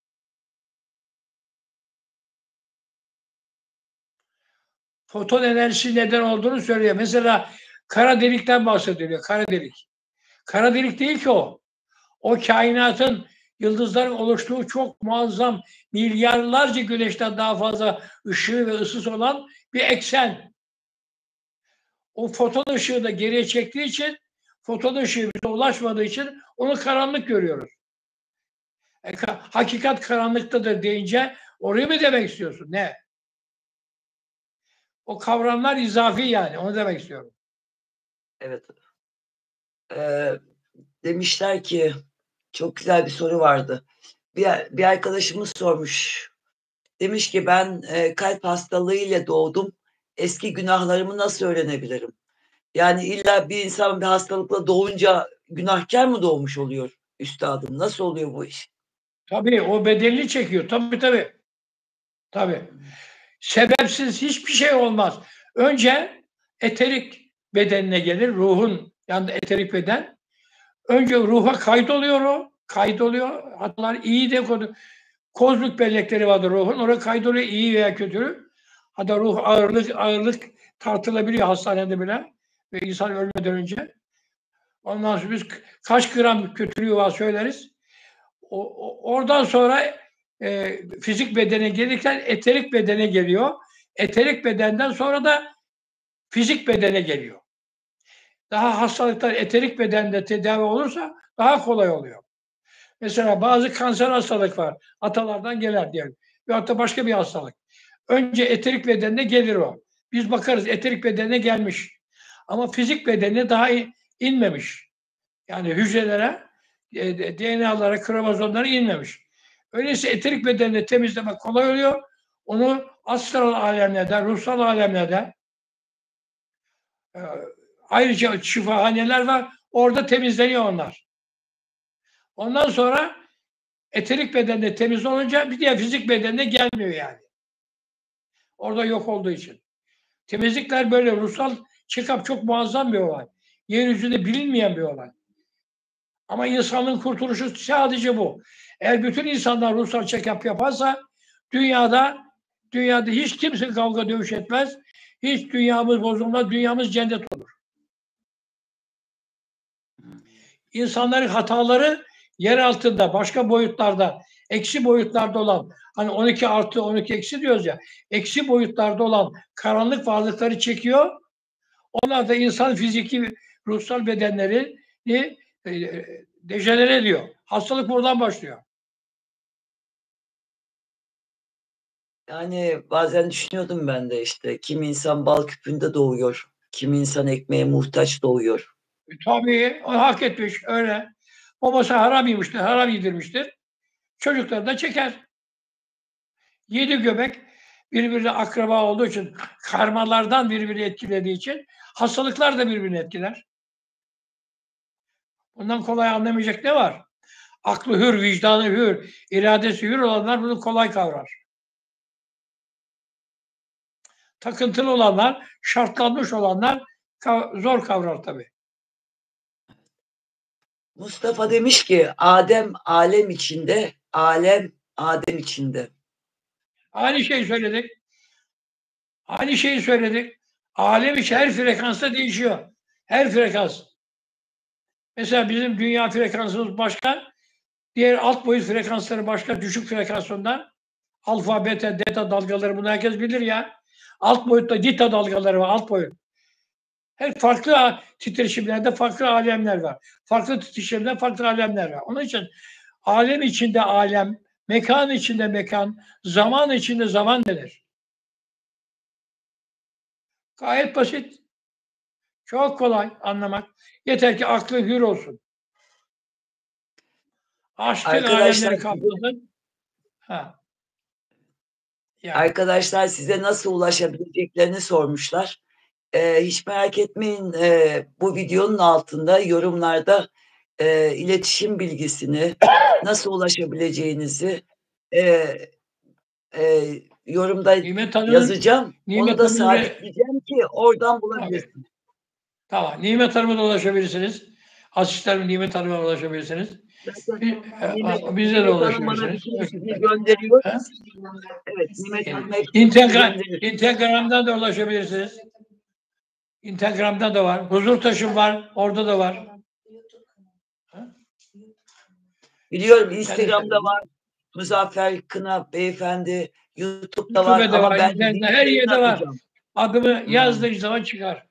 Speaker 3: Foton enerjisi neden olduğunu söylüyor. Mesela kara delikten bahsediliyor. Kara delik. Kara delik değil ki o. O kainatın, yıldızların oluştuğu çok muazzam, milyarlarca güneşten daha fazla ışığı ve ısısı olan bir eksen. O foton ışığı da geriye çektiği için, foton ışığı bize ulaşmadığı için onu karanlık görüyoruz. E, ka- hakikat karanlıktadır deyince orayı mı demek istiyorsun? Ne? O kavramlar izafi yani. Onu demek istiyorum.
Speaker 1: Evet. Ee, demişler ki çok güzel bir soru vardı. Bir, bir arkadaşımız sormuş. Demiş ki ben e, kalp hastalığıyla doğdum. Eski günahlarımı nasıl öğrenebilirim? Yani illa bir insan bir hastalıkla doğunca günahkar mı doğmuş oluyor üstadım? Nasıl oluyor bu iş?
Speaker 3: Tabii o bedelini çekiyor. Tabii tabii. Tabii. Sebepsiz hiçbir şey olmaz. Önce eterik bedenine gelir. Ruhun yanında eterik beden. Önce ruha kaydoluyor o. Kaydoluyor. Hatta iyi de konu. Kozluk bellekleri vardır ruhun. Oraya kaydoluyor iyi veya kötü. Hatta ruh ağırlık ağırlık tartılabiliyor hastanede bile. Ve insan ölmeden önce. Ondan sonra biz kaç gram kötülüğü var söyleriz. O, o, oradan sonra e, fizik bedene gelirken eterik bedene geliyor. Eterik bedenden sonra da fizik bedene geliyor. Daha hastalıklar eterik bedende tedavi olursa daha kolay oluyor. Mesela bazı kanser hastalık var. Atalardan gelen diyelim. Veyahut da başka bir hastalık. Önce eterik bedenine gelir o. Biz bakarız eterik bedenine gelmiş. Ama fizik bedenine daha inmemiş. Yani hücrelere, D N A'lara, kromozomlara inmemiş. Öyleyse eterik bedenini temizlemek kolay oluyor. Onu astral alemlerde, ruhsal alemlerde e, ayrıca şifahaneler var. Orada temizleniyor onlar. Ondan sonra eterik bedende temiz olunca bir diğer fizik bedenine gelmiyor yani. Orada yok olduğu için. Temizlikler böyle ruhsal check-up çok muazzam bir olay. Yeryüzünde bilinmeyen bir olay. Ama insanın kurtuluşu sadece bu. Eğer bütün insanlar ruhsal check-up yaparsa dünyada dünyada hiç kimse kavga dövüş etmez. Hiç dünyamız bozulmaz. Dünyamız cennet olur. İnsanların hataları yer altında, başka boyutlarda, eksi boyutlarda olan, hani on iki artı on iki eksi diyoruz ya, eksi boyutlarda olan karanlık varlıkları çekiyor. Onlar da insan fiziki, ruhsal bedenleri e, dejenere ediyor. Hastalık buradan başlıyor.
Speaker 1: Yani bazen düşünüyordum ben de işte, kim insan bal küpünde doğuyor, kim insan ekmeğe muhtaç doğuyor.
Speaker 3: E, tabii o hak etmiş öyle. Babası haram yemiştir, haram yedirmiştir. Çocukları da çeker. Yedi göbek birbirine akraba olduğu için, karmalardan birbirini etkilediği için hastalıklar da birbirini etkiler. Bundan kolay anlamayacak ne var? Aklı hür, vicdanı hür, iradesi hür olanlar bunu kolay kavrar. Takıntılı olanlar, şartlanmış olanlar zor kavrar tabii.
Speaker 1: Mustafa demiş ki Adem alem içinde, alem Adem içinde.
Speaker 3: Aynı şeyi söyledik. Aynı şeyi söyledik. Alem içi her frekansta değişiyor. Her frekans. Mesela bizim dünya frekansımız başka, diğer alt boyut frekansları başka, düşük frekasyondan. Alfa, beta, delta dalgaları bunu herkes bilir ya. Alt boyutta gita dalgaları var, alt boyut. Her farklı titreşimlerde farklı alemler var. Farklı titreşimlerde farklı alemler var. Onun için alem içinde alem, mekan içinde mekan, zaman içinde zaman denir. Gayet basit. Çok kolay anlamak. Yeter ki aklı hür olsun. Aşkın alemleri kapladın. Ha.
Speaker 1: Yani. Arkadaşlar size nasıl ulaşabileceklerini sormuşlar. Ee, hiç merak etmeyin, ee, bu videonun altında yorumlarda e, iletişim bilgisini, nasıl ulaşabileceğinizi e, e, yorumda yazacağım. Nimet Onu da sabitleyeceğim ki oradan bulabilirsiniz.
Speaker 3: Tamam. Nimet Hanım'a da ulaşabilirsiniz. Asistanım Nimet Hanım'a ulaşabilirsiniz. Nimet, Bize de ulaşabilirsiniz.
Speaker 1: Gönderiyor. Evet, Nimet Hanım'a
Speaker 3: Instagram, Instagram'dan da ulaşabilirsiniz. Instagram'da da var. Huzur Taşım var. Orada da var.
Speaker 1: Biliyorum Instagram'da var. Muzaffer Kına beyefendi. YouTube'da var.
Speaker 3: YouTube'da
Speaker 1: ama
Speaker 3: var.
Speaker 1: ben
Speaker 3: İnternette her yerde var. Adımı hmm. yazdığı zaman çıkar.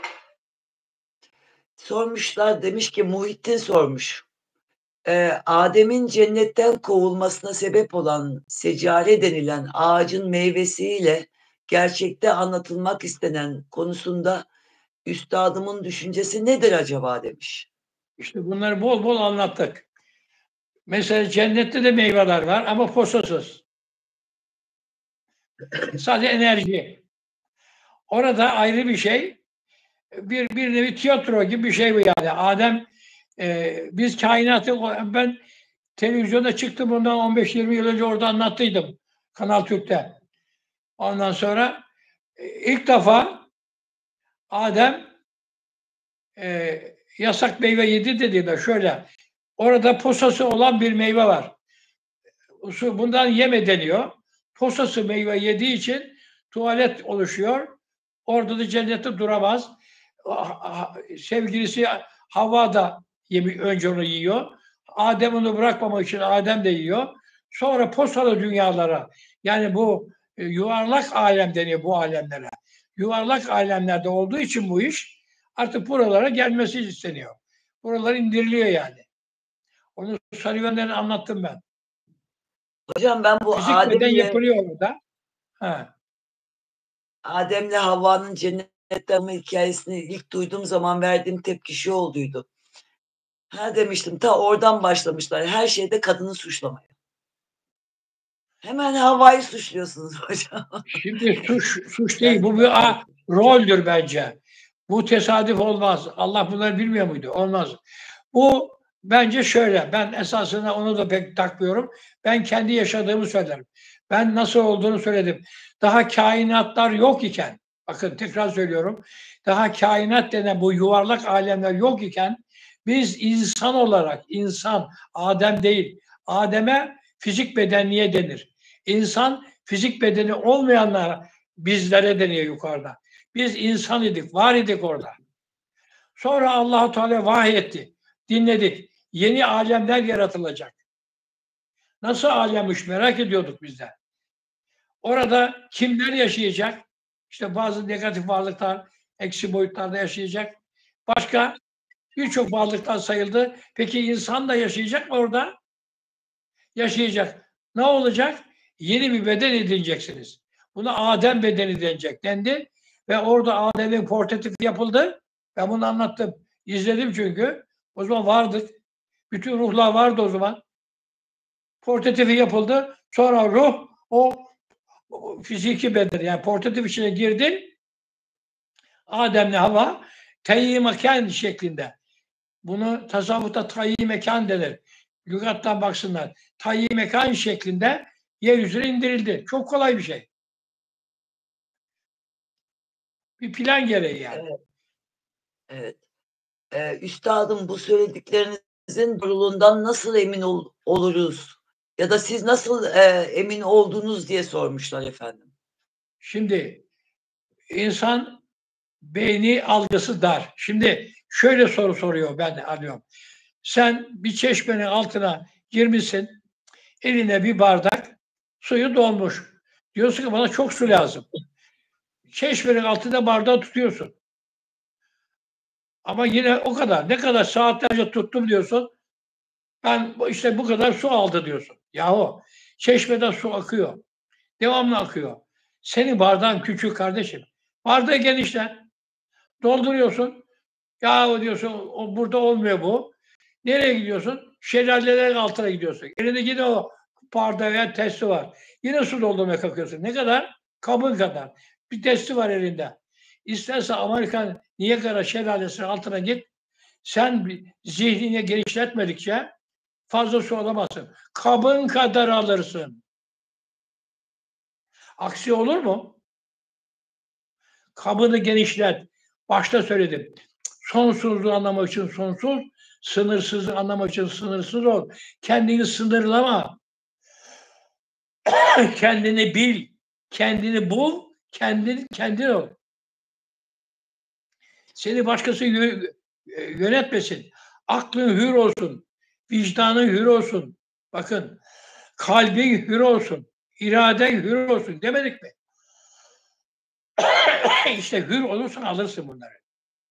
Speaker 1: Sormuşlar, demiş ki Muhittin sormuş. Ee, Adem'in cennetten kovulmasına sebep olan secare denilen ağacın meyvesiyle gerçekte anlatılmak istenen konusunda üstadımın düşüncesi nedir acaba demiş.
Speaker 3: İşte bunları bol bol anlattık. Mesela cennette de meyveler var ama posasız. Sadece enerji. Orada ayrı bir şey. Bir, bir nevi tiyatro gibi bir şey bu yani. Adem e, biz kainatı, ben televizyonda çıktım bundan on beş yirmi yıl önce, orada anlattıydım. Kanal Türk'te. Ondan sonra e, ilk defa Adem e, yasak meyve yedi dediğinde şöyle, orada posası olan bir meyve var. Bundan yeme deniyor. Posası meyve yediği için tuvalet oluşuyor. Orada da cennette duramaz. Sevgilisi Havva da önce onu yiyor. Adem onu bırakmamak için Adem de yiyor. Sonra postalı dünyalara, yani bu yuvarlak alem deniyor bu alemlere. Yuvarlak alemlerde olduğu için bu iş artık buralara gelmesi isteniyor. Buralar indiriliyor yani. Onu Sullivan'dan anlattım ben.
Speaker 1: Hocam ben bu
Speaker 3: Fizik beden
Speaker 1: Adem'le
Speaker 3: yapılıyor orada. Ha.
Speaker 1: Adem'le Havva'nın cennetten olma hikayesini ilk duyduğum zaman verdiğim tepki şu olduydu. Ha demiştim, ta oradan başlamışlar. Her şeyde kadını suçlamaya. Hemen Havva'yı suçluyorsunuz hocam.
Speaker 3: Şimdi suç, suç değil. Bu bir a, roldür bence. Bu tesadüf olmaz. Allah bunları bilmiyor muydu? Olmaz. Bu bence şöyle. Ben esasında onu da pek takmıyorum. Ben kendi yaşadığımı söylerim. Ben nasıl olduğunu söyledim. Daha kainatlar yok iken, bakın tekrar söylüyorum. Daha kainat denen bu yuvarlak alemler yok iken biz insan olarak, insan, Adem değil. Adem'e fizik bedenliğe denir. İnsan fizik bedeni olmayanlar bizlere deniyor yukarıda. Biz insan idik, var idik orada. Sonra Allah-u Teala vahiy etti. Dinledik. Yeni alemler yaratılacak. Nasıl alemmiş merak ediyorduk biz de. Orada kimler yaşayacak? İşte bazı negatif varlıklar, eksi boyutlarda yaşayacak. Başka birçok varlıklar sayıldı. Peki insan da yaşayacak mı orada? Yaşayacak. Ne olacak? Yeni bir beden edineceksiniz. Buna Adem bedeni denecek dendi. Ve orada Adem'in portretifi yapıldı. Ben bunu anlattım. İzledim çünkü. O zaman vardık. Bütün ruhlar vardı o zaman. Portretifi yapıldı. Sonra ruh o, o fiziki beden, yani portatif içine girdi. Adem'le Havva tayyi mekan şeklinde. Bunu tasavvufta tayyi mekan denir. Lügattan baksınlar. Tayyi mekan şeklinde yeryüzüne indirildi. Çok kolay bir şey. Bir plan gereği yani.
Speaker 1: Evet. Evet. Ee, üstadım, bu söylediklerinizin doğruluğundan nasıl emin ol, oluruz? Ya da siz nasıl e, emin oldunuz diye sormuşlar efendim.
Speaker 3: Şimdi insan beyni algısı dar. Şimdi şöyle soru soruyor, ben alıyorum. Sen bir çeşmenin altına girmişsin, eline bir bardak suyu dolmuş. Diyorsun ki bana çok su lazım. Çeşmenin altında bardağı tutuyorsun. Ama yine o kadar. Ne kadar saatlerce tuttum diyorsun. Ben işte bu kadar su aldı diyorsun. Yahu çeşmeden su akıyor. Devamlı akıyor. Senin bardağın küçük kardeşim. Bardağı genişlet. Dolduruyorsun. Yahu diyorsun o, burada olmuyor bu. Nereye gidiyorsun? Şelalelerin altına gidiyorsun. Elinde yine o bardağı veya testi var. Yine su doldurmaya kalkıyorsun. Ne kadar? Kabın kadar. Bir testi var elinde. İsterse Amerikan Niagara şelalesinin altına git. Sen zihnini genişletmedikçe fazla su alamazsın. Kabın kadar alırsın. Aksi olur mu? Kabını genişlet. Başta söyledim. Sonsuzluğu anlamak için sonsuz, sınırsızlığı anlamak için sınırsız ol. Kendini sınırlama. Kendini bil. Kendini bul. Kendini kendin ol. Seni başkası yönetmesin. Aklın hür olsun. Vicdanın hür olsun. Bakın, kalbin hür olsun. İraden hür olsun demedik mi? İşte hür olursan alırsın bunları.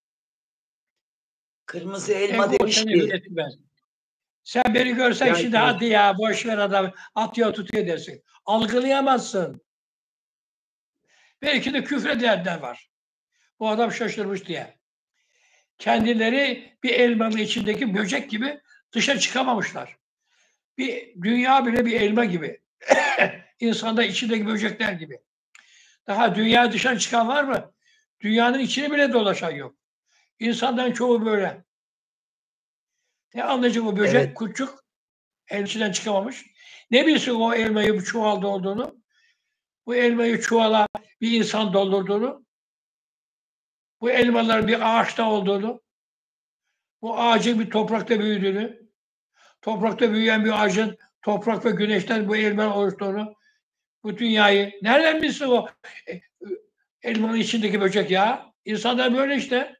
Speaker 1: Kırmızı elma
Speaker 3: Ego
Speaker 1: demiş
Speaker 3: seni
Speaker 1: ki.
Speaker 3: hür etmez. Sen beni görsen
Speaker 1: Yani,
Speaker 3: şimdi hadi ya boş ver adam atıyor tutuyor dersin. Algılayamazsın. Belki de küfredenler var. Bu adam şaşırmış diye. Kendileri bir elmanın içindeki böcek gibi dışa çıkamamışlar. Bir dünya bile bir elma gibi. İnsanda içindeki böcekler gibi. Daha dünya dışarı çıkan var mı? Dünyanın içini bile dolaşan yok. İnsanların çoğu böyle. Ne anlayacak o böcek, evet. Kurtçuk el içinden çıkamamış. Ne bilsin o elmayı bu çuvalda olduğunu? Bu elmayı çuvala bir insan doldurduğunu? Bu elmaların bir ağaçta olduğunu? Bu ağacın bir toprakta büyüdüğünü? Toprakta büyüyen bir ağacın toprak ve güneşten bu elma oluştuğunu? bu dünyayı. Nereden bilsin o e, elmanın içindeki böcek ya? İnsanlar böyle işte.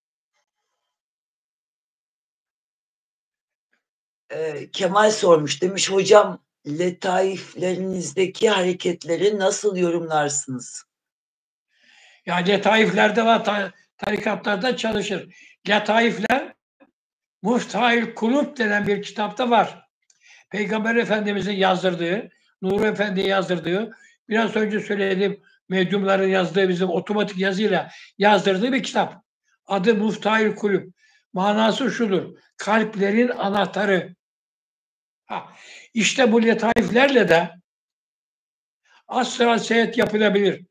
Speaker 1: Ee, Kemal sormuş. Demiş hocam letaiflerinizdeki hareketleri nasıl yorumlarsınız?
Speaker 3: Ya letaiflerde var, ta, tarikatlarda çalışır. Letaifler Muftahil Kulub denen bir kitapta var. Peygamber Efendimiz'in yazdırdığı, Nur Efendi'ye yazdırdığı, biraz önce söylediğim medyumların yazdığı bizim otomatik yazıyla yazdırdığı bir kitap. Adı Muftahil Kulub. Manası şudur. Kalplerin anahtarı. Ha, işte bu letaiflerle de asra seyahat yapılabilir.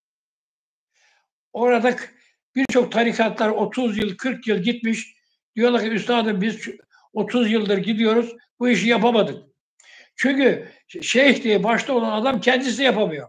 Speaker 3: Orada birçok tarikatlar otuz yıl, kırk yıl gitmiş. Diyorlar ki üstadım biz otuz yıldır gidiyoruz, bu işi yapamadık. Çünkü şeyh diye başta olan adam kendisi yapamıyor.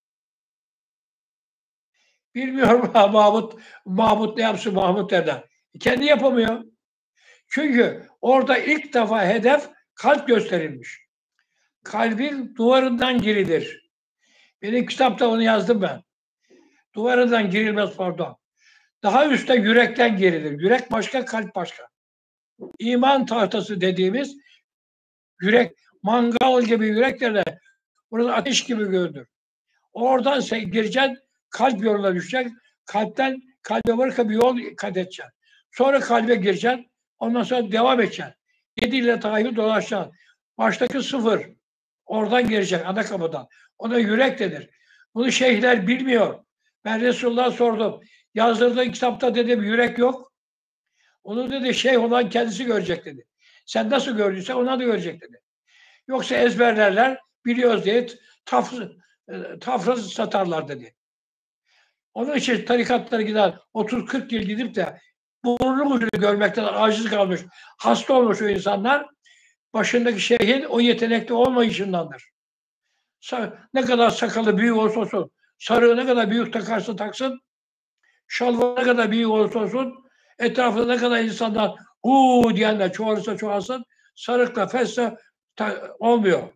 Speaker 3: Bilmiyorum Mahmut, Mahmut ne yapsın Mahmut derler. Kendi yapamıyor. Çünkü orada ilk defa hedef kalp gösterilmiş. Kalbin duvarından girilir. Benim kitapta onu yazdım ben. Duvarından girilmez pardon. Daha üstte yürekten girilir. Yürek başka, kalp başka. İman tahtası dediğimiz yürek, mangal gibi yüreklerle burada ateş gibi görünür. Oradan sen gireceksin, kalp yoluna düşecek. Kalpten kalbe varka bir yol kat edeceksin. Sonra kalbe gireceksin. Ondan sonra devam edeceksin. Yediyle takibi dolaşacaksın. Baştaki sıfır. Oradan girecek ana kapıdan. Ona yürek denir. Bunu şeyhler bilmiyor. Ben Resulullah'a sordum. Yazdırdığı kitapta dedim yürek yok. Onu dedi şeyh olan kendisi görecek dedi. Sen nasıl gördüysen ona da görecek dedi. Yoksa ezberlerler, biliyoruz diye taf, tafrası satarlar dedi. Onun için tarikatlara giden otuz kırk yıl gidip de burnu ucunu görmekten aciz kalmış, hasta olmuş o insanlar başındaki şeyhin o yetenekli olmayışındandır. Ne kadar sakalı büyük olsa olsun, sarığı ne kadar büyük takarsa taksın, şalvarı ne kadar büyük olsa olsun, etrafında ne kadar insanlar huu diyenler çoğalırsa çoğalsın, sarıkla, fesle olmuyor.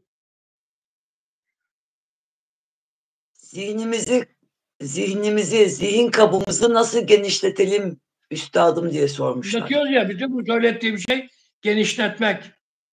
Speaker 1: Zihnimizi, zihnimizi, zihin kabımızı nasıl genişletelim üstadım diye sormuşlar.
Speaker 3: Anlatıyoruz ya, bütün bu söylettiğim şey genişletmek.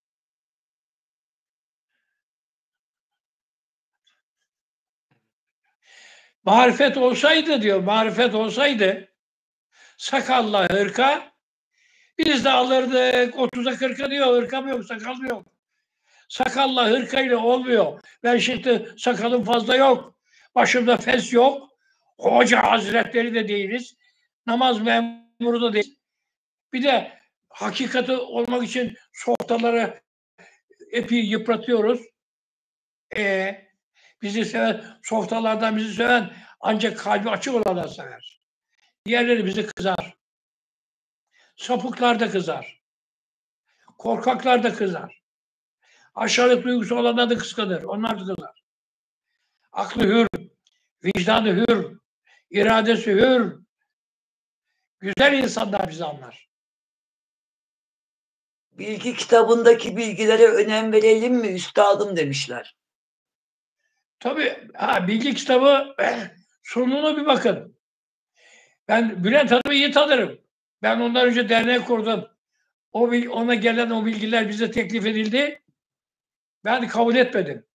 Speaker 3: Marifet olsaydı diyor, marifet olsaydı sakallı hırka biz de alırdık. otuza kırka diyor, hırka mı yok, sakal mı yok. Sakalla hırkayla olmuyor. Ben şimdi sakalım fazla yok. Başımda fes yok. Hoca hazretleri de değiliz. Namaz memuru da değil. Bir de hakikati olmak için softaları epey yıpratıyoruz. E, bizi seven, softalardan bizi seven ancak kalbi açık olanlar sever. Diğerleri bizi kızar. Sapıklar da kızar. Korkaklar da kızar. Aşağılık duygusu olanlar da kıskanır. Onlar da kızar. Aklı hür, vicdanı hür, iradesi hür. Güzel insanlar bizi anlar.
Speaker 1: Bilgi kitabındaki bilgilere önem verelim mi üstadım demişler.
Speaker 3: Tabii ha, bilgi kitabı sonuna bir bakın. Ben Bülent Hanım'ı iyi tanırım. Ben ondan önce dernek kurdum. O, ona gelen o bilgiler bize teklif edildi. Ben kabul etmedim.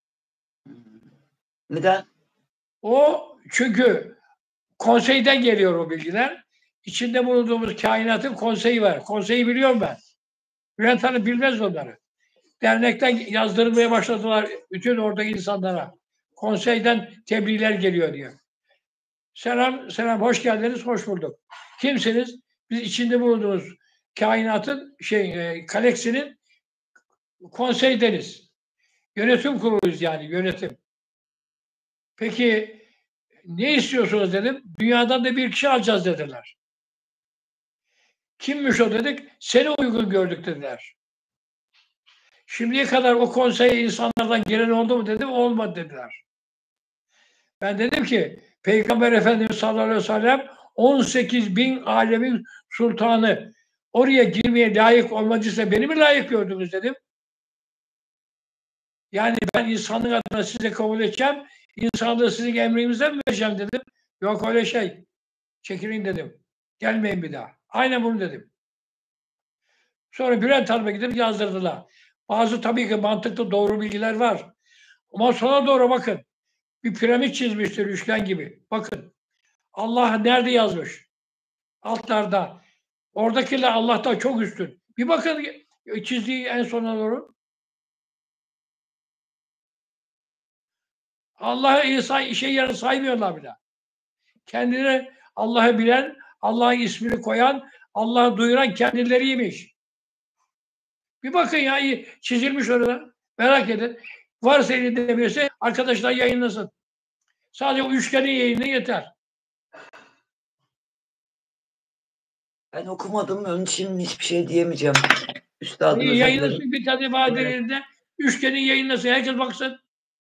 Speaker 1: Neden?
Speaker 3: O çünkü konseyden geliyor o bilgiler. İçinde bulunduğumuz kainatın konseyi var. Konseyi biliyorum ben. Bülent Hanım bilmez onları. Dernekten yazdırmaya başladılar bütün oradaki insanlara. Konseyden tebliğler geliyor diyor. Selam, selam, hoş geldiniz, hoş bulduk. Kimsiniz? Biz içinde bulunduğumuz kainatın, şey, e, galaksinin konseydeniz. Yönetim kuruluyuz yani, yönetim. Peki ne istiyorsunuz dedim. Dünyadan da bir kişi alacağız dediler. Kimmiş o dedik. Seni uygun gördük dediler. Şimdiye kadar o konseye insanlardan gelen oldu mu dedim. Olmadı dediler. Ben dedim ki Peygamber Efendimiz sallallahu aleyhi ve sellem on sekiz bin alemin sultanı oraya girmeye layık olmadıysa beni mi layık gördünüz dedim. Yani ben insanlık adına size kabul edeceğim, insanlığı sizin emrinizden mi vereceğim dedim. Yok öyle şey. Çekilin dedim. Gelmeyin bir daha. Aynen bunu dedim. Sonra Bülent Hanım'a gidip yazdırdılar. Bazı tabii ki mantıklı doğru bilgiler var. Ama sona doğru bakın. Bir piramit çizmiştir üçgen gibi. Bakın. Allah nerede yazmış? Altlarda. Oradakiler Allah'tan çok üstün. Bir bakın çizdiği en sona doğru. Allah'ı insan işe yarı saymıyorlar bile. Kendileri Allah'ı bilen, Allah'ın ismini koyan, Allah'ı duyuran kendileriymiş. Bir bakın ya çizilmiş orada. Merak edin. Varsa elinde birisi arkadaşlar yayınlasın. Sadece o üçgenin yayını yeter.
Speaker 1: Ben okumadım. Onun için hiçbir şey diyemeyeceğim. Üstadım
Speaker 3: İyi, yayınlasın bir tane vadelerinde. Evet. Üçgenin yayınlasın. Herkes baksın.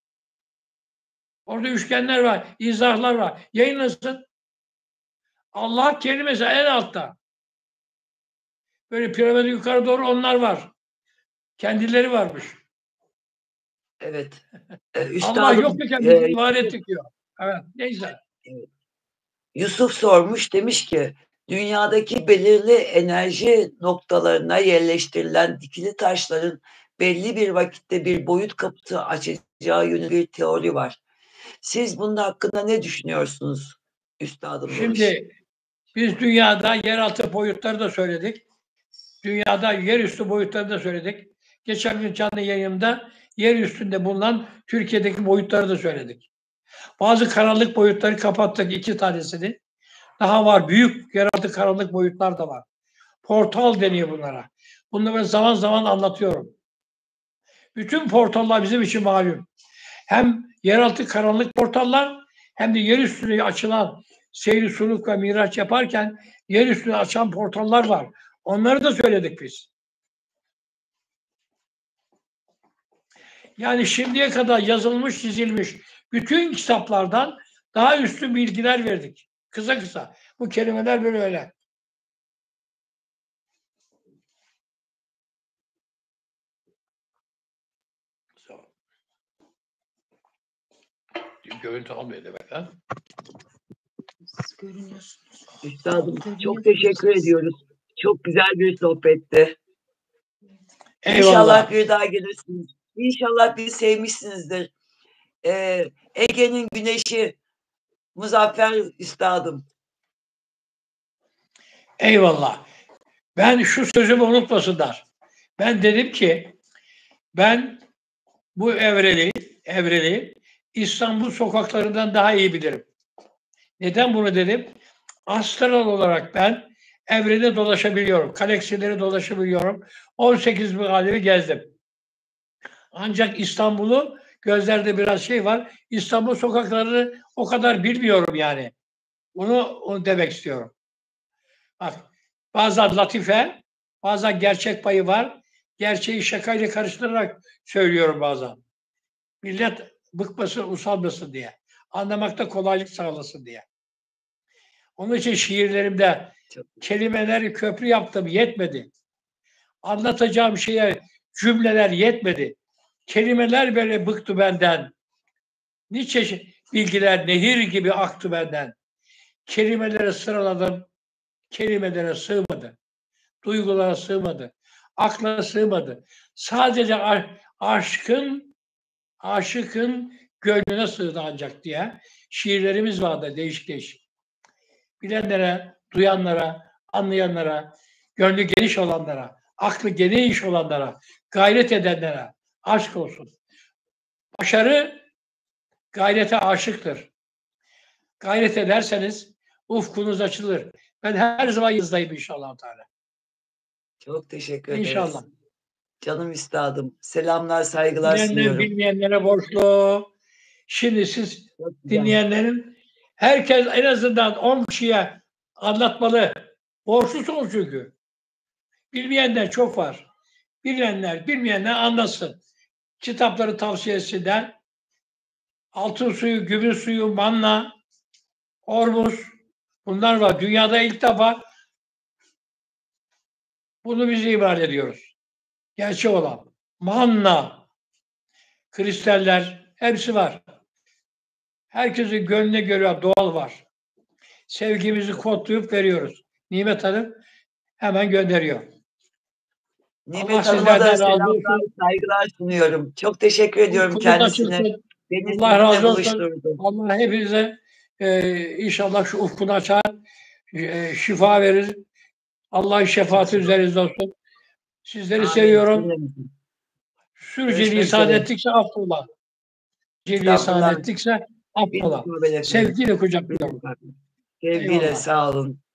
Speaker 3: Orada üçgenler var. İzahlar var. Yayınlasın. Allah kelimesi en altta. Böyle piramide yukarı doğru onlar var. Kendileri varmış.
Speaker 1: Evet. Ee, üstadım,
Speaker 3: Allah yok mu kendini e, var ettik diyor. Evet. Neyse.
Speaker 1: Yusuf sormuş. Demiş ki dünyadaki belirli enerji noktalarına yerleştirilen dikili taşların belli bir vakitte bir boyut kapısı açacağı yönünde bir teori var. Siz bunun hakkında ne düşünüyorsunuz üstadım?
Speaker 3: Şimdi
Speaker 1: demiş.
Speaker 3: biz dünyada yeraltı boyutları da söyledik. Dünyada yerüstü boyutları da söyledik. Geçen gün canlı yayınımda yer üstünde bulunan Türkiye'deki boyutları da söyledik. Bazı karanlık boyutları kapattık, iki tanesini. Daha var. Büyük yeraltı karanlık boyutlar da var. Portal deniyor bunlara. Bunları ben zaman zaman anlatıyorum. Bütün portallar bizim için malum. Hem yeraltı karanlık portallar hem de yer üstüne açılan seyri suluk ve miraç yaparken yer üstüne açan portallar var. Onları da söyledik biz. Yani şimdiye kadar yazılmış, çizilmiş bütün kitaplardan daha üstün bilgiler verdik. Kısa kısa. Bu kelimeler böyle öyle. Görüntü almıyor demek ha?
Speaker 2: Siz görünüyorsunuz.
Speaker 1: Üstadım çok teşekkür ediyoruz. Çok güzel bir sohbetti.
Speaker 3: Eyvallah.
Speaker 1: İnşallah bir daha gelirsiniz. İnşallah bizi sevmişsinizdir. Ee, Ege'nin güneşi Muzaffer üstadım.
Speaker 3: Eyvallah. Ben şu sözümü unutmasınlar. Ben dedim ki ben bu evreni, evreni İstanbul sokaklarından daha iyi bilirim. Neden bunu dedim? Astral olarak ben evrene dolaşabiliyorum. Galaksileri dolaşabiliyorum. on sekiz bin alemi gezdim. Ancak İstanbul'u gözlerde biraz şey var. İstanbul sokaklarını o kadar bilmiyorum yani. Bunu, onu demek istiyorum. Bak, bazen latife, bazen gerçek payı var. Gerçeği şakayla karıştırarak söylüyorum bazen. Millet bıkmasın, usanmasın diye. Anlamakta kolaylık sağlasın diye. Onun için şiirlerimde kelimeleri köprü yaptım, yetmedi. Anlatacağım şeye cümleler yetmedi. Kelimeler böyle bıktı benden. Nice bilgiler nehir gibi aktı benden. Kelimeleri sıraladım, kelimelere sığmadı. Duygulara sığmadı. Akla sığmadı. Sadece aşkın, aşıkın gönlüne sığdı ancak diye şiirlerimiz vardı değişik değişik. Bilenlere, duyanlara, anlayanlara, gönlü geniş olanlara, aklı geniş olanlara, gayret edenlere aşk olsun. Başarı gayrete aşıktır. Gayret ederseniz ufkunuz açılır. Ben her zaman yanınızdayım inşallah Teala.
Speaker 1: Çok teşekkür ederiz.
Speaker 3: İnşallah.
Speaker 1: Canım üstadım. Selamlar, saygılar
Speaker 3: Bilenler,
Speaker 1: sunuyorum.
Speaker 3: bilmeyenlere borçlu. Şimdi siz dinleyenlerin herkes en azından on kişiye anlatmalı. Borçlusunuz çünkü. Bilmeyenler çok var. Bilenler, bilmeyenler anlasın. Kitapları tavsiye etsinler. Altın suyu, gümüş suyu, manna, ormus, bunlar var. Dünyada ilk defa bunu biz imal ediyoruz. Gerçek olan. Manna. kristaller, hepsi var. Herkesin gönlüne göre doğal var. Sevgimizi kodlayıp veriyoruz. Nimet Hanım hemen gönderiyor.
Speaker 1: Nimet
Speaker 3: Allah
Speaker 1: Hanım'a da
Speaker 3: sizlerden razı
Speaker 1: selamlar,
Speaker 3: olsun.
Speaker 1: saygılar sunuyorum. Çok teşekkür ediyorum
Speaker 3: Ufkunuz
Speaker 1: kendisine.
Speaker 3: açılsın.
Speaker 1: Beni
Speaker 3: Allah
Speaker 1: sizinle
Speaker 3: razı olsun.
Speaker 1: buluşturdu.
Speaker 3: Allah hepinize e, inşallah şu ufkunu açar, e, şifa verir. Allah'ın şefaati üzerinizde olsun. Sizleri
Speaker 1: Amin.
Speaker 3: seviyorum.
Speaker 1: Cümlemizin.
Speaker 3: Sürücü
Speaker 1: Görüşmek
Speaker 3: lisan
Speaker 1: üzere.
Speaker 3: ettikçe affola. Sürücü lisan
Speaker 1: Estağfurullah.
Speaker 3: ettikse affola.
Speaker 1: Bilmiyorum efendim.
Speaker 3: Sevgiyle kucaklıyorum.
Speaker 1: Sevgiyle
Speaker 3: Eyvallah.
Speaker 1: sağ olun.